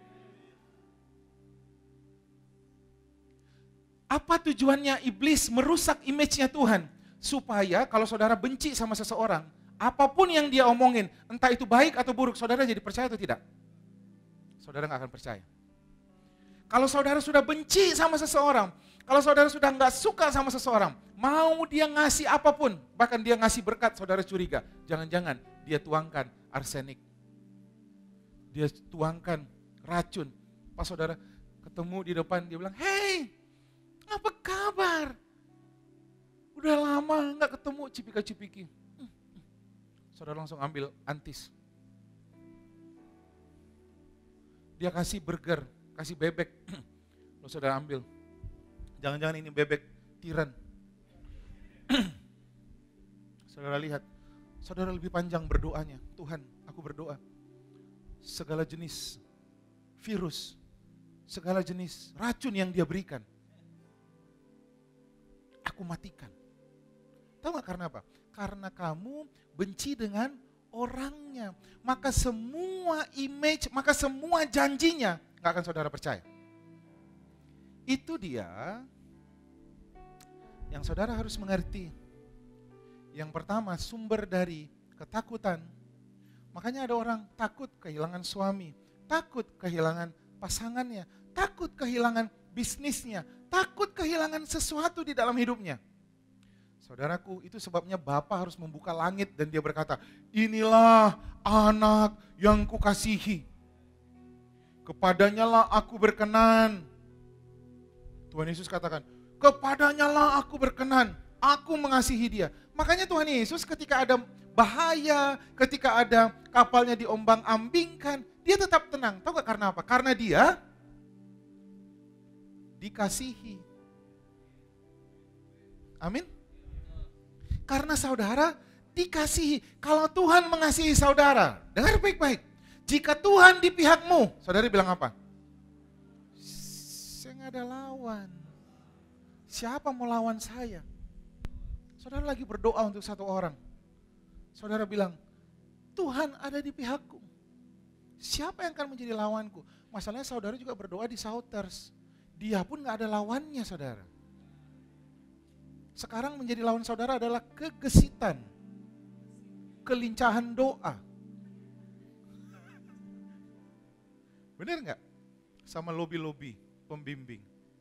Apa tujuannya iblis merusak image-nya Tuhan? Supaya kalau saudara benci sama seseorang, apapun yang dia omongin, entah itu baik atau buruk, saudara jadi percaya atau tidak? Saudara gak akan percaya. Kalau saudara sudah benci sama seseorang, kalau saudara sudah gak suka sama seseorang, mau dia ngasih apapun, bahkan dia ngasih berkat, saudara curiga. Jangan-jangan dia tuangkan arsenik. Dia tuangkan racun. Pas saudara ketemu di depan, dia bilang, hey, apa kabar? Udah lama gak ketemu, cipika-cipiki. Saudara langsung ambil antis. Dia kasih burger, kasih bebek. Lalu saudara ambil. Jangan-jangan ini bebek tiran. Saudara lihat, saudara lebih panjang berdoanya. Tuhan, aku berdoa. Segala jenis virus, segala jenis racun yang dia berikan, aku matikan. Tahu gak karena apa? Karena kamu benci dengan orangnya. Maka semua image, maka semua janjinya gak akan saudara percaya. Itu dia yang saudara harus mengerti. Yang pertama, sumber dari ketakutan. Makanya ada orang takut kehilangan suami, takut kehilangan pasangannya, takut kehilangan bisnisnya, takut kehilangan sesuatu di dalam hidupnya. Saudaraku, itu sebabnya Bapa harus membuka langit dan dia berkata, inilah anak yang kukasihi. Kepadanya lah aku berkenan. Tuhan Yesus katakan, kepadanya lah aku berkenan, aku mengasihi dia. Makanya Tuhan Yesus ketika ada bahaya, ketika ada kapalnya diombang-ambingkan, dia tetap tenang. Tahu gak karena apa? Karena dia dikasihi. Amin. Karena saudara dikasihi. Kalau Tuhan mengasihi saudara, dengar baik-baik. Jika Tuhan di pihakmu, saudara bilang apa? Saya nggak ada lawan. Siapa mau lawan saya? Saudara lagi berdoa untuk satu orang. Saudara bilang, Tuhan ada di pihakku. Siapa yang akan menjadi lawanku? Masalahnya saudara juga berdoa di Shouters. Dia pun nggak ada lawannya, saudara. Sekarang menjadi lawan saudara adalah kegesitan, kelincahan doa. Benar nggak? Sama lobi-lobi pembimbing.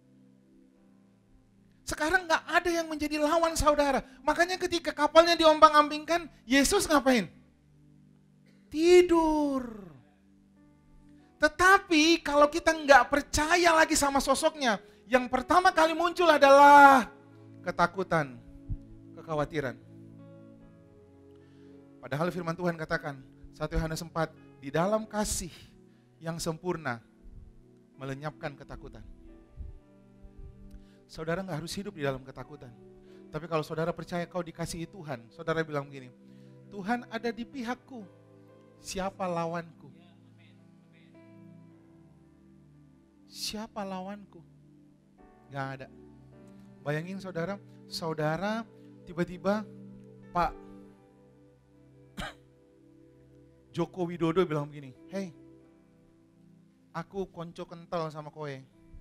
Sekarang nggak ada yang menjadi lawan saudara. Makanya ketika kapalnya diombang-ambingkan, Yesus ngapain? Tidur. Tetapi kalau kita nggak percaya lagi sama sosoknya, yang pertama kali muncul adalah ketakutan, kekhawatiran. Padahal firman Tuhan katakan, satu Yohanes empat, di dalam kasih yang sempurna melenyapkan ketakutan. saudara nggak harus hidup di dalam ketakutan. Tapi kalau saudara percaya kau dikasihi Tuhan, saudara bilang begini, Tuhan ada di pihakku, siapa lawanku? Siapa lawanku? Gak ada. Bayangin saudara, saudara tiba-tiba Pak Joko Widodo bilang begini, hey, aku konco kental sama kowe.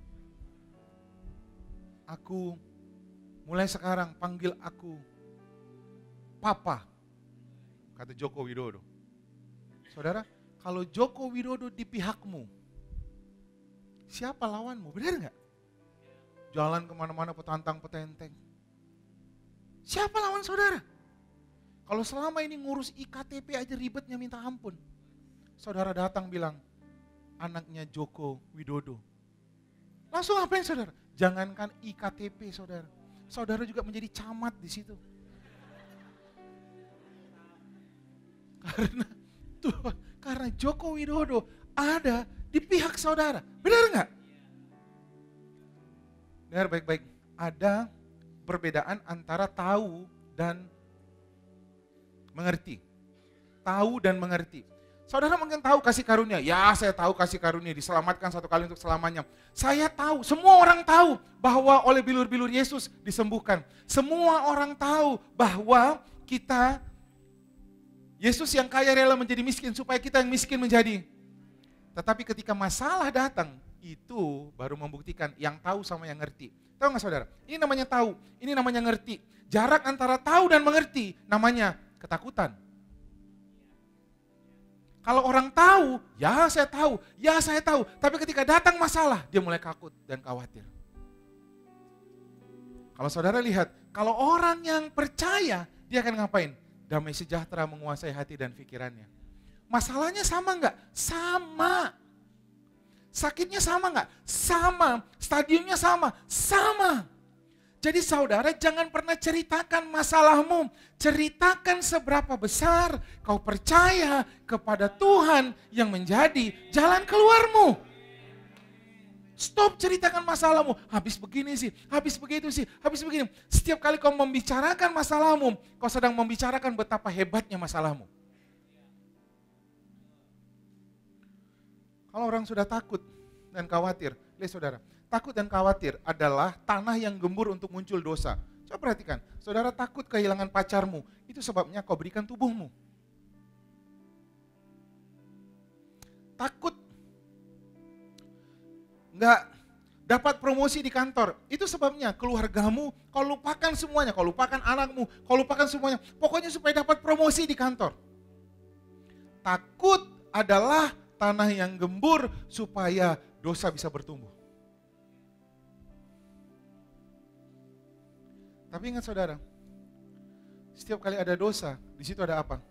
Aku mulai sekarang panggil aku Papa, kata Joko Widodo. Saudara, kalau Joko Widodo di pihakmu, siapa lawanmu? Benar nggak? Jalan kemana-mana petantang petenteng. Siapa lawan saudara? Kalau selama ini ngurus I K T P aja ribetnya minta ampun. Saudara datang bilang, anaknya Joko Widodo. Langsung apain saudara? Jangankan I K T P saudara. Saudara juga menjadi camat di situ. Karena tuh, karena Joko Widodo ada di pihak saudara. Benar nggak? Dengar baik-baik. Ada perbedaan antara tahu dan mengerti. Tahu dan mengerti. Saudara mungkin tahu kasih karunia. Ya, saya tahu kasih karunia, diselamatkan satu kali untuk selamanya. Saya tahu, semua orang tahu bahwa oleh bilur-bilur Yesus disembuhkan. Semua orang tahu bahwa kita, Yesus yang kaya rela menjadi miskin supaya kita yang miskin menjadi. Tetapi ketika masalah datang, itu baru membuktikan yang tahu sama yang ngerti. Tahu nggak saudara? Ini namanya tahu, ini namanya ngerti. Jarak antara tahu dan mengerti namanya ketakutan. Kalau orang tahu, ya saya tahu, ya saya tahu. Tapi ketika datang masalah, dia mulai takut dan khawatir. Kalau saudara lihat, kalau orang yang percaya, dia akan ngapain? Damai sejahtera menguasai hati dan pikirannya. Masalahnya sama enggak? Sama. Sakitnya sama enggak? Sama. Stadiumnya sama? Sama. Jadi saudara jangan pernah ceritakan masalahmu. Ceritakan seberapa besar kau percaya kepada Tuhan yang menjadi jalan keluarmu. Stop ceritakan masalahmu. Habis begini sih, habis begitu sih, habis begini. Setiap kali kau membicarakan masalahmu, kau sedang membicarakan betapa hebatnya masalahmu. Kalau orang sudah takut dan khawatir, lihat saudara, takut dan khawatir adalah tanah yang gembur untuk muncul dosa. Coba perhatikan, saudara takut kehilangan pacarmu, itu sebabnya kau berikan tubuhmu. Takut nggak dapat promosi di kantor, itu sebabnya keluargamu, kau lupakan semuanya, kau lupakan anakmu, kau lupakan semuanya, pokoknya supaya dapat promosi di kantor. Takut adalah tanah yang gembur supaya dosa bisa bertumbuh. Tapi ingat saudara, setiap kali ada dosa, di situ ada apa?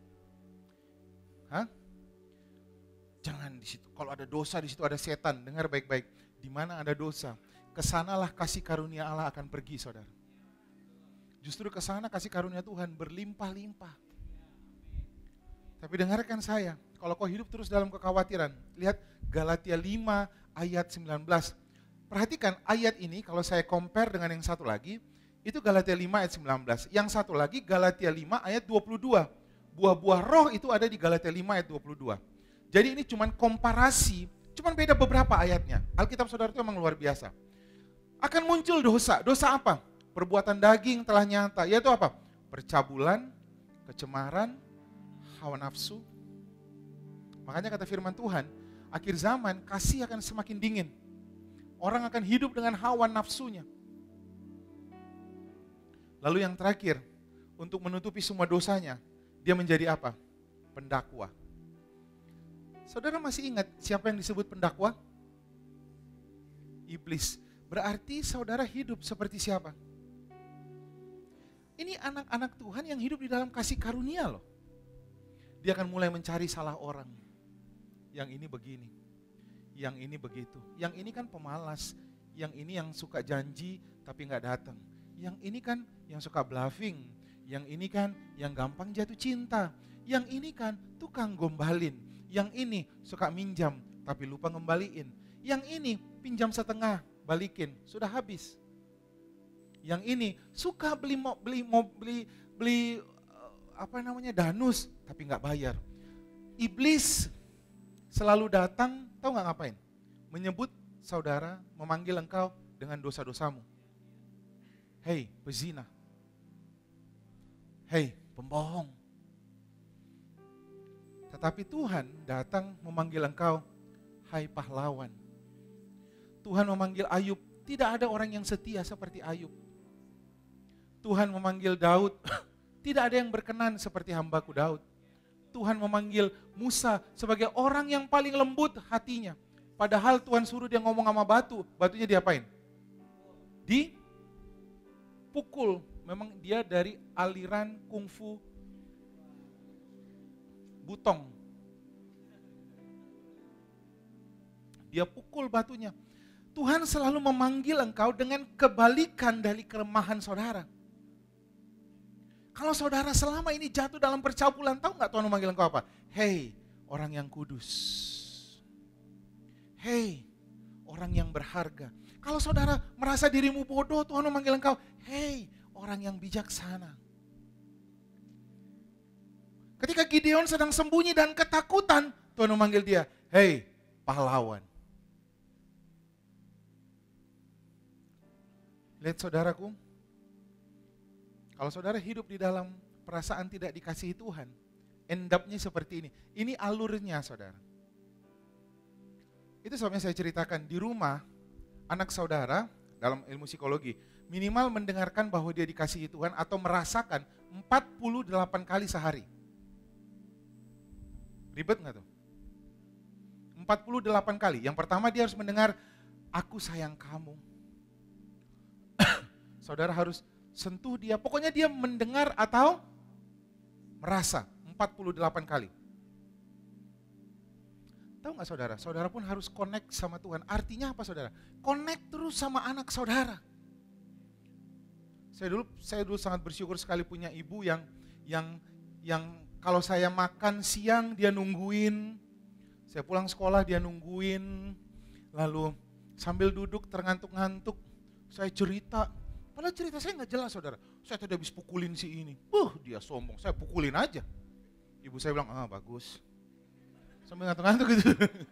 Hah? Jangan di situ. Kalau ada dosa di situ ada setan. Dengar baik-baik. Di mana ada dosa, kesanalah kasih karunia Allah akan pergi, saudara. Justru kesana kasih karunia Tuhan berlimpah-limpah. Tapi dengarkan saya, kalau kau hidup terus dalam kekhawatiran, lihat Galatia lima ayat sembilan belas. Perhatikan ayat ini kalau saya compare dengan yang satu lagi, itu Galatia lima ayat sembilan belas. Yang satu lagi Galatia lima ayat dua puluh dua. Buah-buah roh itu ada di Galatia lima ayat dua puluh dua. Jadi ini cuman komparasi, cuman beda beberapa ayatnya. Alkitab saudara itu memang luar biasa. Akan muncul dosa. Dosa apa? Perbuatan daging telah nyata. Yaitu apa? Percabulan, kecemaran, hawa nafsu. Makanya kata firman Tuhan, akhir zaman kasih akan semakin dingin. Orang akan hidup dengan hawa nafsunya. Lalu yang terakhir, untuk menutupi semua dosanya, dia menjadi apa? Pendakwa. Saudara masih ingat siapa yang disebut pendakwa? Iblis. Berarti saudara hidup seperti siapa? Ini anak-anak Tuhan yang hidup di dalam kasih karunia loh. Dia akan mulai mencari salah orang. Yang ini begini, yang ini begitu. Yang ini kan pemalas, yang ini yang suka janji tapi gak datang. Yang ini kan yang suka bluffing, yang ini kan yang gampang jatuh cinta. Yang ini kan tukang gombalin. Yang ini suka minjam tapi lupa ngembaliin. Yang ini pinjam setengah, balikin, sudah habis. Yang ini suka beli mo- beli mo- beli beli eh, apa namanya danus tapi nggak bayar. Iblis selalu datang, tahu nggak ngapain? Menyebut saudara, memanggil engkau dengan dosa-dosamu. Hei pezina, hei pembohong. Tetapi Tuhan datang memanggil engkau, hai pahlawan. Tuhan memanggil Ayub, tidak ada orang yang setia seperti Ayub. Tuhan memanggil Daud, tidak ada yang berkenan seperti hambaku Daud. Tuhan memanggil Musa sebagai orang yang paling lembut hatinya. Padahal Tuhan suruh dia ngomong sama batu, batunya diapain? Dipukul. Memang dia dari aliran kungfu butong. Dia pukul batunya. Tuhan selalu memanggil engkau dengan kebalikan dari kelemahan saudara. Kalau saudara selama ini jatuh dalam percabulan, tahu nggak Tuhan memanggil engkau apa? Hei, orang yang kudus. Hei, orang yang berharga. Kalau saudara merasa dirimu bodoh, Tuhan memanggil engkau, hei, orang yang bijaksana. Ketika Gideon sedang sembunyi dan ketakutan, Tuhan memanggil dia, hei, pahlawan. Lihat saudaraku, kalau saudara hidup di dalam perasaan tidak dikasihi Tuhan, end up-nya seperti ini. Ini alurnya saudara. Itu sebabnya saya ceritakan di rumah, anak saudara dalam ilmu psikologi, minimal mendengarkan bahwa dia dikasihi Tuhan atau merasakan empat puluh delapan kali sehari. Ribet nggak tuh? empat puluh delapan kali. Yang pertama dia harus mendengar, aku sayang kamu. Saudara harus sentuh dia, pokoknya dia mendengar atau merasa empat puluh delapan kali. Tahu nggak saudara? Saudara pun harus connect sama Tuhan. Artinya apa saudara? Connect terus sama anak saudara. Saya dulu saya dulu sangat bersyukur sekali punya ibu yang yang yang kalau saya makan siang dia nungguin, saya pulang sekolah dia nungguin, lalu sambil duduk terngantuk-ngantuk saya cerita. Padahal cerita saya nggak jelas saudara. Saya tadi habis pukulin si ini. Uh, dia sombong. Saya pukulin aja. Ibu saya bilang, ah bagus. Sambil ngantuk-ngantuk gitu.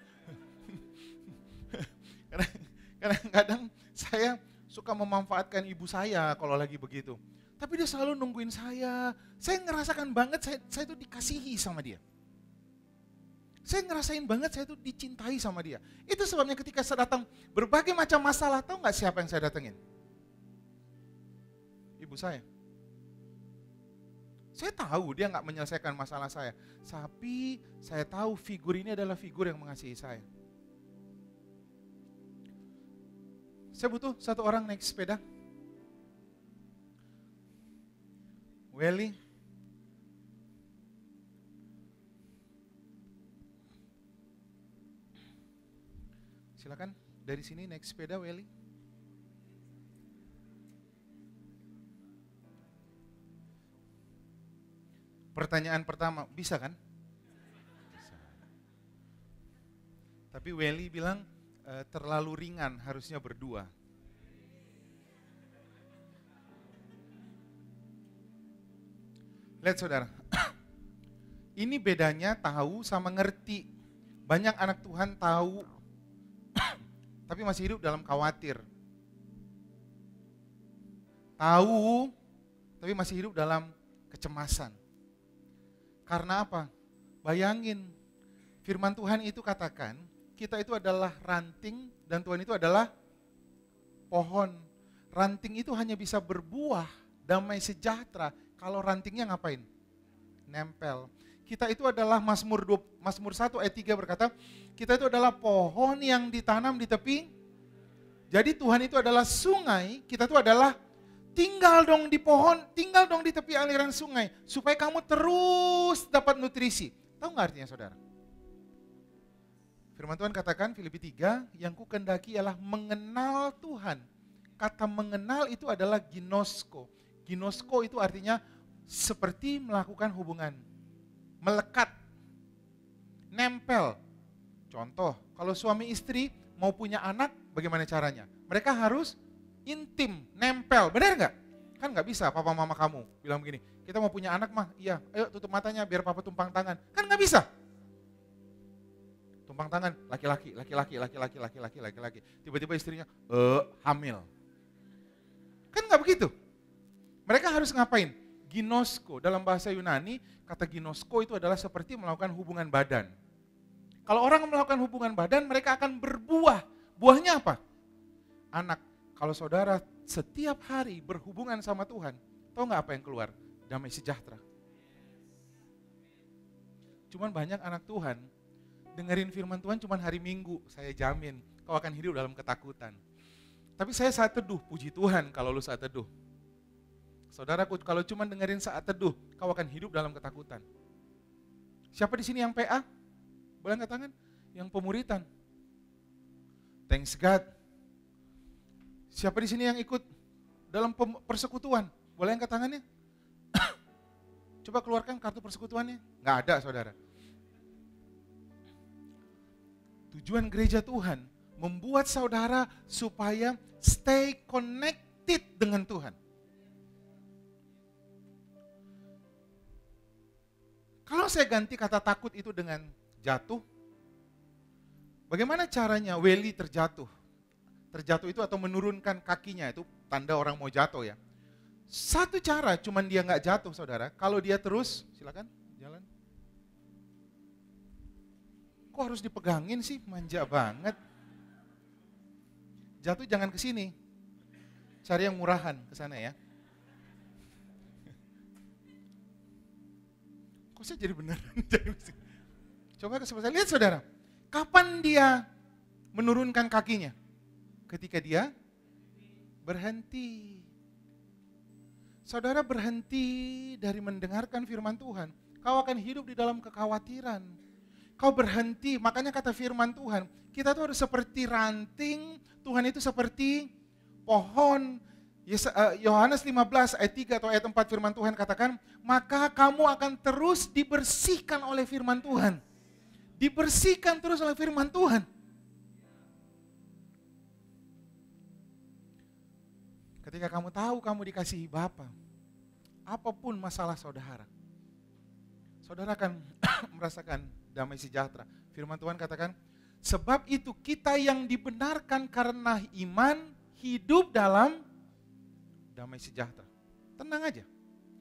Kadang-kadang saya suka memanfaatkan ibu saya kalau lagi begitu. Tapi dia selalu nungguin saya. Saya ngerasakan banget saya, saya itu dikasihi sama dia. Saya ngerasain banget saya itu dicintai sama dia. Itu sebabnya ketika saya datang berbagai macam masalah, tahu nggak siapa yang saya datengin? Ibu saya. Saya tahu dia nggak menyelesaikan masalah saya, tapi saya tahu figur ini adalah figur yang mengasihi saya. Saya butuh satu orang naik sepeda. Welly. Silakan dari sini naik sepeda Welly. Pertanyaan pertama, bisa kan? Bisa. Tapi Welly bilang e, terlalu ringan, harusnya berdua. Lihat saudara, ini bedanya tahu sama ngerti. Banyak anak Tuhan tahu, tapi masih hidup dalam khawatir. Tahu, tapi masih hidup dalam kecemasan. Karena apa? Bayangin, firman Tuhan itu katakan, kita itu adalah ranting dan Tuhan itu adalah pohon. Ranting itu hanya bisa berbuah, damai sejahtera, kalau rantingnya ngapain? Nempel. Kita itu adalah Mazmur dua, Mazmur satu ayat tiga berkata, kita itu adalah pohon yang ditanam di tepi. Jadi Tuhan itu adalah sungai, kita itu adalah tinggal dong di pohon, tinggal dong di tepi aliran sungai, supaya kamu terus dapat nutrisi. Tahu nggak artinya saudara? Firman Tuhan katakan, Filipi tiga, yang ku kendaki ialah mengenal Tuhan. Kata mengenal itu adalah ginosko. Ginosko itu artinya seperti melakukan hubungan. Melekat, nempel. Contoh, kalau suami istri mau punya anak, bagaimana caranya? Mereka harus intim, nempel, benar nggak? Kan nggak bisa papa mama kamu bilang begini, kita mau punya anak mah, iya, ayo tutup matanya biar papa tumpang tangan. Kan nggak bisa. Tumpang tangan, laki-laki, laki-laki, laki-laki, laki-laki, laki-laki. Tiba-tiba istrinya, eh, hamil. Kan nggak begitu. Mereka harus ngapain? Ginosko, dalam bahasa Yunani, kata ginosko itu adalah seperti melakukan hubungan badan. Kalau orang melakukan hubungan badan, mereka akan berbuah. Buahnya apa? Anak. Kalau saudara setiap hari berhubungan sama Tuhan, tahu nggak apa yang keluar? Damai sejahtera. Cuman banyak anak Tuhan, dengerin firman Tuhan cuman hari Minggu, saya jamin kau akan hidup dalam ketakutan. Tapi saya saat teduh, puji Tuhan kalau lu saat teduh. Saudaraku, kalau cuma dengerin saat teduh, kau akan hidup dalam ketakutan. Siapa di sini yang P A? Boleh angkat tangan? Yang pemuritan. Thanks God. Siapa di sini yang ikut dalam persekutuan? Boleh angkat tangannya? Coba keluarkan kartu persekutuannya. Nggak ada, saudara. Tujuan gereja Tuhan membuat saudara supaya stay connected dengan Tuhan. Kalau saya ganti kata takut itu dengan jatuh, bagaimana caranya Welly terjatuh? Terjatuh itu atau menurunkan kakinya, itu tanda orang mau jatuh ya. Satu cara, cuman dia nggak jatuh saudara, kalau dia terus, silakan jalan. Kok harus dipegangin sih, manja banget. Jatuh jangan ke sini, cari yang murahan ke sana ya. Kok saya jadi beneran? Coba ke sebelah saya, lihat saudara, kapan dia menurunkan kakinya? Ketika dia berhenti. Saudara berhenti dari mendengarkan firman Tuhan, kau akan hidup di dalam kekhawatiran. Kau berhenti, makanya kata firman Tuhan, kita tuh harus seperti ranting, Tuhan itu seperti pohon. Yohanes lima belas ayat tiga atau ayat empat firman Tuhan katakan, maka kamu akan terus dibersihkan oleh firman Tuhan. Dibersihkan terus oleh firman Tuhan. Ketika kamu tahu kamu dikasihi Bapa, apapun masalah saudara, saudara akan merasakan damai sejahtera. Firman Tuhan katakan, sebab itu kita yang dibenarkan karena iman hidup dalam damai sejahtera. Tenang aja.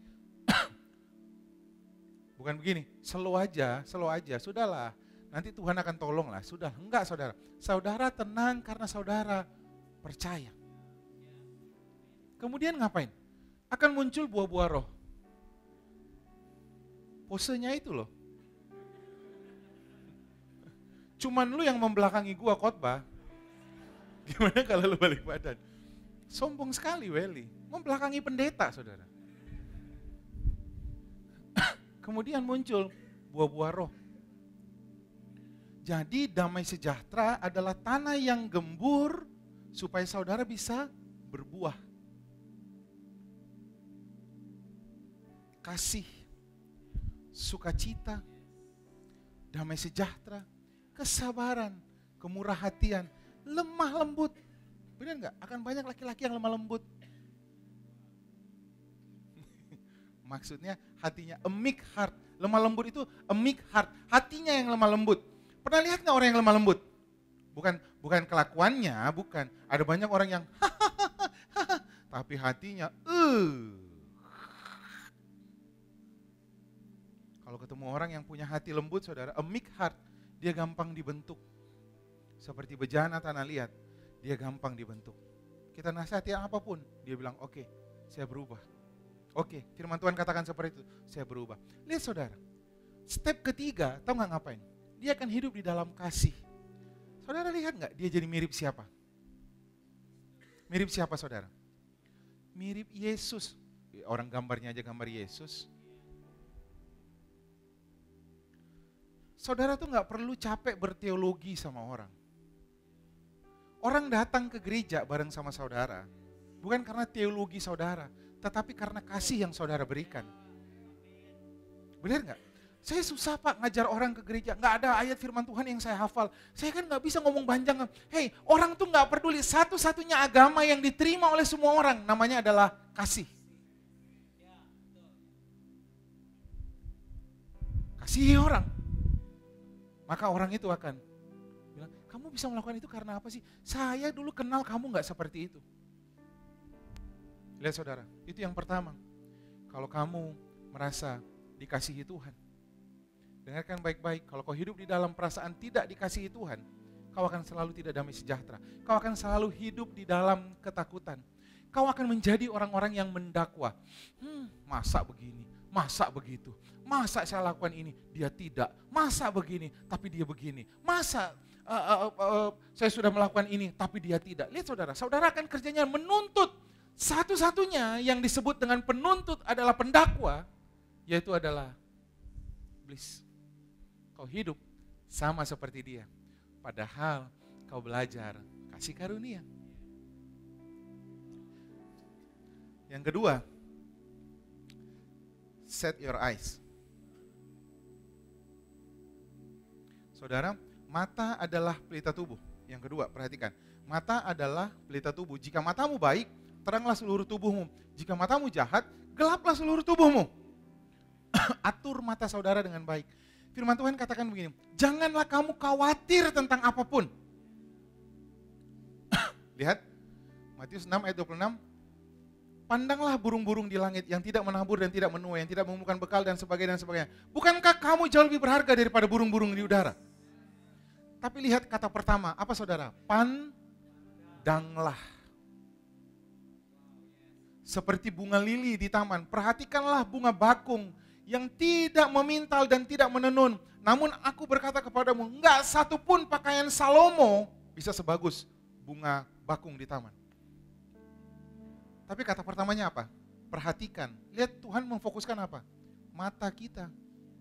Bukan begini, slow aja, slow aja, sudahlah. Nanti Tuhan akan tolong lah, sudah. Enggak saudara, saudara tenang karena saudara percaya. Kemudian ngapain? Akan muncul buah-buah roh. Posenya itu loh. Cuman lu yang membelakangi gua khotbah. Gimana kalau lu balik badan? Sombong sekali Welly. Membelakangi pendeta saudara. Kemudian muncul buah-buah roh. Jadi damai sejahtera adalah tanah yang gembur supaya saudara bisa berbuah. Kasih, sukacita, damai sejahtera, kesabaran, kemurah hatian, lemah lembut. Benar nggak? Akan banyak laki-laki yang lemah lembut. Maksudnya hatinya a meek heart. Lemah lembut itu a meek heart. Hatinya yang lemah lembut. Pernah lihat nggak orang yang lemah lembut? Bukan bukan kelakuannya, bukan. Ada banyak orang yang tapi hatinya uh. Kalau ketemu orang yang punya hati lembut, saudara, a meek heart, dia gampang dibentuk. Seperti bejana tanah liat, dia gampang dibentuk. Kita nasihati apapun, dia bilang, oke, okay, saya berubah. Oke, okay, firman Tuhan katakan seperti itu, saya berubah. Lihat saudara, step ketiga, tahu nggak ngapain? Dia akan hidup di dalam kasih. Saudara lihat nggak, dia jadi mirip siapa? Mirip siapa saudara? Mirip Yesus. Orang gambarnya aja gambar Yesus. Saudara tuh gak perlu capek berteologi sama orang. Orang datang ke gereja bareng sama saudara, bukan karena teologi saudara, tetapi karena kasih yang saudara berikan. Benar gak? Saya susah Pak ngajar orang ke gereja, nggak ada ayat firman Tuhan yang saya hafal. Saya kan nggak bisa ngomong panjang. Hei, orang tuh nggak peduli, satu-satunya agama yang diterima oleh semua orang namanya adalah kasih. Kasihi orang. Maka orang itu akan bilang, kamu bisa melakukan itu karena apa sih? Saya dulu kenal kamu nggak seperti itu. Lihat saudara, itu yang pertama. Kalau kamu merasa dikasihi Tuhan, dengarkan baik-baik, kalau kau hidup di dalam perasaan tidak dikasihi Tuhan, kau akan selalu tidak damai sejahtera. Kau akan selalu hidup di dalam ketakutan. Kau akan menjadi orang-orang yang mendakwa. Hmm, masa begini, masa begitu, masa saya lakukan ini, dia tidak. Masa begini, tapi dia begini. Masa uh, uh, uh, uh, saya sudah melakukan ini, tapi dia tidak. Lihat saudara, saudara akan kerjanya menuntut. Satu-satunya yang disebut dengan penuntut adalah pendakwa, yaitu adalah iblis. Kau hidup sama seperti dia, padahal kau belajar kasih karunia. Yang kedua, set your eyes. Saudara, mata adalah pelita tubuh. Yang kedua, perhatikan. Mata adalah pelita tubuh. Jika matamu baik, teranglah seluruh tubuhmu. Jika matamu jahat, gelaplah seluruh tubuhmu. Atur mata saudara dengan baik. Firman Tuhan katakan begini, janganlah kamu khawatir tentang apapun. Lihat, Matius enam ayat dua puluh enam. Pandanglah burung-burung di langit yang tidak menabur dan tidak menuai, yang tidak mengumpulkan bekal dan sebagainya dan sebagainya. Bukankah kamu jauh lebih berharga daripada burung-burung di udara? Tapi lihat kata pertama, apa saudara? Pandanglah. Seperti bunga lili di taman, perhatikanlah bunga bakung yang tidak memintal dan tidak menenun. Namun aku berkata kepadamu, enggak satu pun pakaian Salomo bisa sebagus bunga bakung di taman. Tapi kata pertamanya apa? Perhatikan. Lihat Tuhan memfokuskan apa? Mata kita.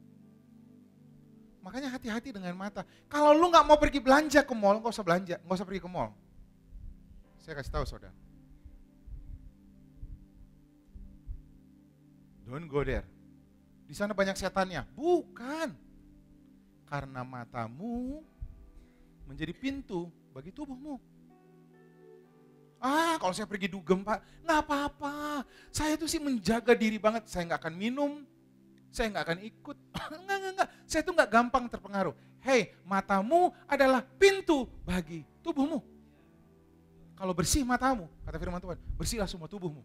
Makanya hati-hati dengan mata. Kalau lu gak mau pergi belanja ke mall, gak usah belanja, gak usah pergi ke mall. Saya kasih tahu saudara. Don't go there. Di sana banyak setannya. Bukan. Karena matamu menjadi pintu bagi tubuhmu. Ah, kalau saya pergi dugem Pak, nggak apa-apa. Saya tuh sih menjaga diri banget. Saya nggak akan minum, saya nggak akan ikut. Enggak, enggak, enggak. Saya tuh nggak gampang terpengaruh. Hei, matamu adalah pintu bagi tubuhmu. Kalau bersih matamu, kata firman Tuhan, bersihlah semua tubuhmu.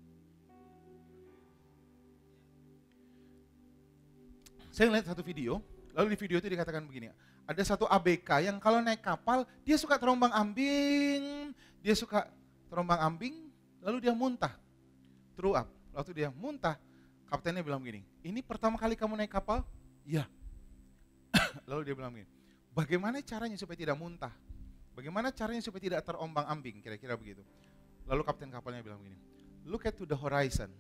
Saya lihat satu video, lalu di video itu dikatakan begini, ada satu A B K yang kalau naik kapal, dia suka terombang ambing, dia suka terombang ambing, lalu dia muntah, throw up. Waktu dia muntah, kaptennya bilang begini, ini pertama kali kamu naik kapal? Iya. Lalu dia bilang begini, bagaimana caranya supaya tidak muntah? Bagaimana caranya supaya tidak terombang ambing? Kira-kira begitu. Lalu kapten kapalnya bilang begini, look at to the horizon.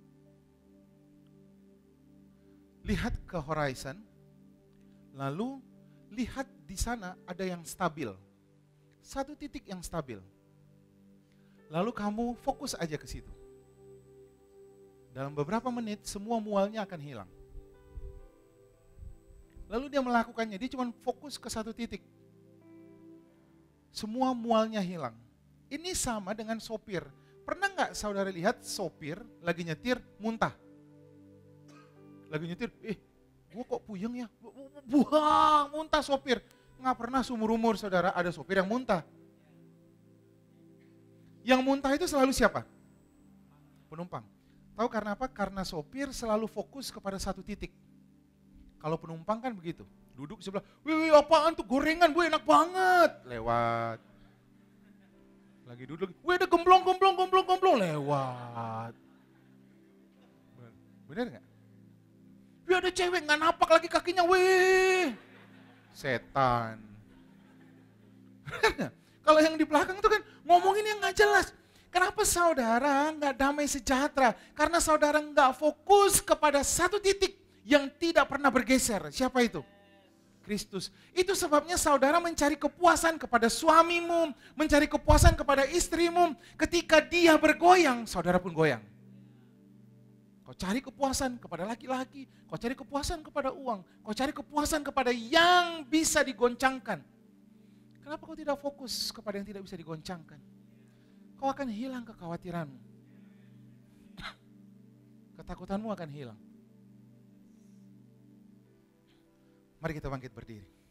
Lihat ke horizon, lalu lihat di sana ada yang stabil. Satu titik yang stabil. Lalu kamu fokus aja ke situ. Dalam beberapa menit semua mualnya akan hilang. Lalu dia melakukannya, dia cuma fokus ke satu titik. Semua mualnya hilang. Ini sama dengan sopir. Pernah nggak saudara lihat sopir lagi nyetir muntah? Lagi nyetir, eh gua kok puyeng ya, buang, muntah sopir. Nggak pernah seumur-umur saudara ada sopir yang muntah. Yang muntah itu selalu siapa? Penumpang. Tahu karena apa? Karena sopir selalu fokus kepada satu titik. Kalau penumpang kan begitu, duduk sebelah, wih, wih apaan tuh gorengan, bu enak banget, lewat. Lagi duduk, wih ada gemblong, gemblong, gemblong, gemblong, lewat. Bener nggak? Wih ada cewek nggak napak lagi kakinya, wih setan. Kalau yang di belakang itu kan ngomongin yang nggak jelas. Kenapa saudara nggak damai sejahtera? Karena saudara nggak fokus kepada satu titik yang tidak pernah bergeser. Siapa itu? Kristus. Itu sebabnya saudara mencari kepuasan kepada suamimu, mencari kepuasan kepada istrimu. Ketika dia bergoyang, saudara pun goyang. Kau cari kepuasan kepada laki-laki, kau cari kepuasan kepada uang, kau cari kepuasan kepada yang bisa digoncangkan. Kenapa kau tidak fokus kepada yang tidak bisa digoncangkan? Kau akan hilang kekhawatiranmu. Ketakutanmu akan hilang. Mari kita bangkit berdiri.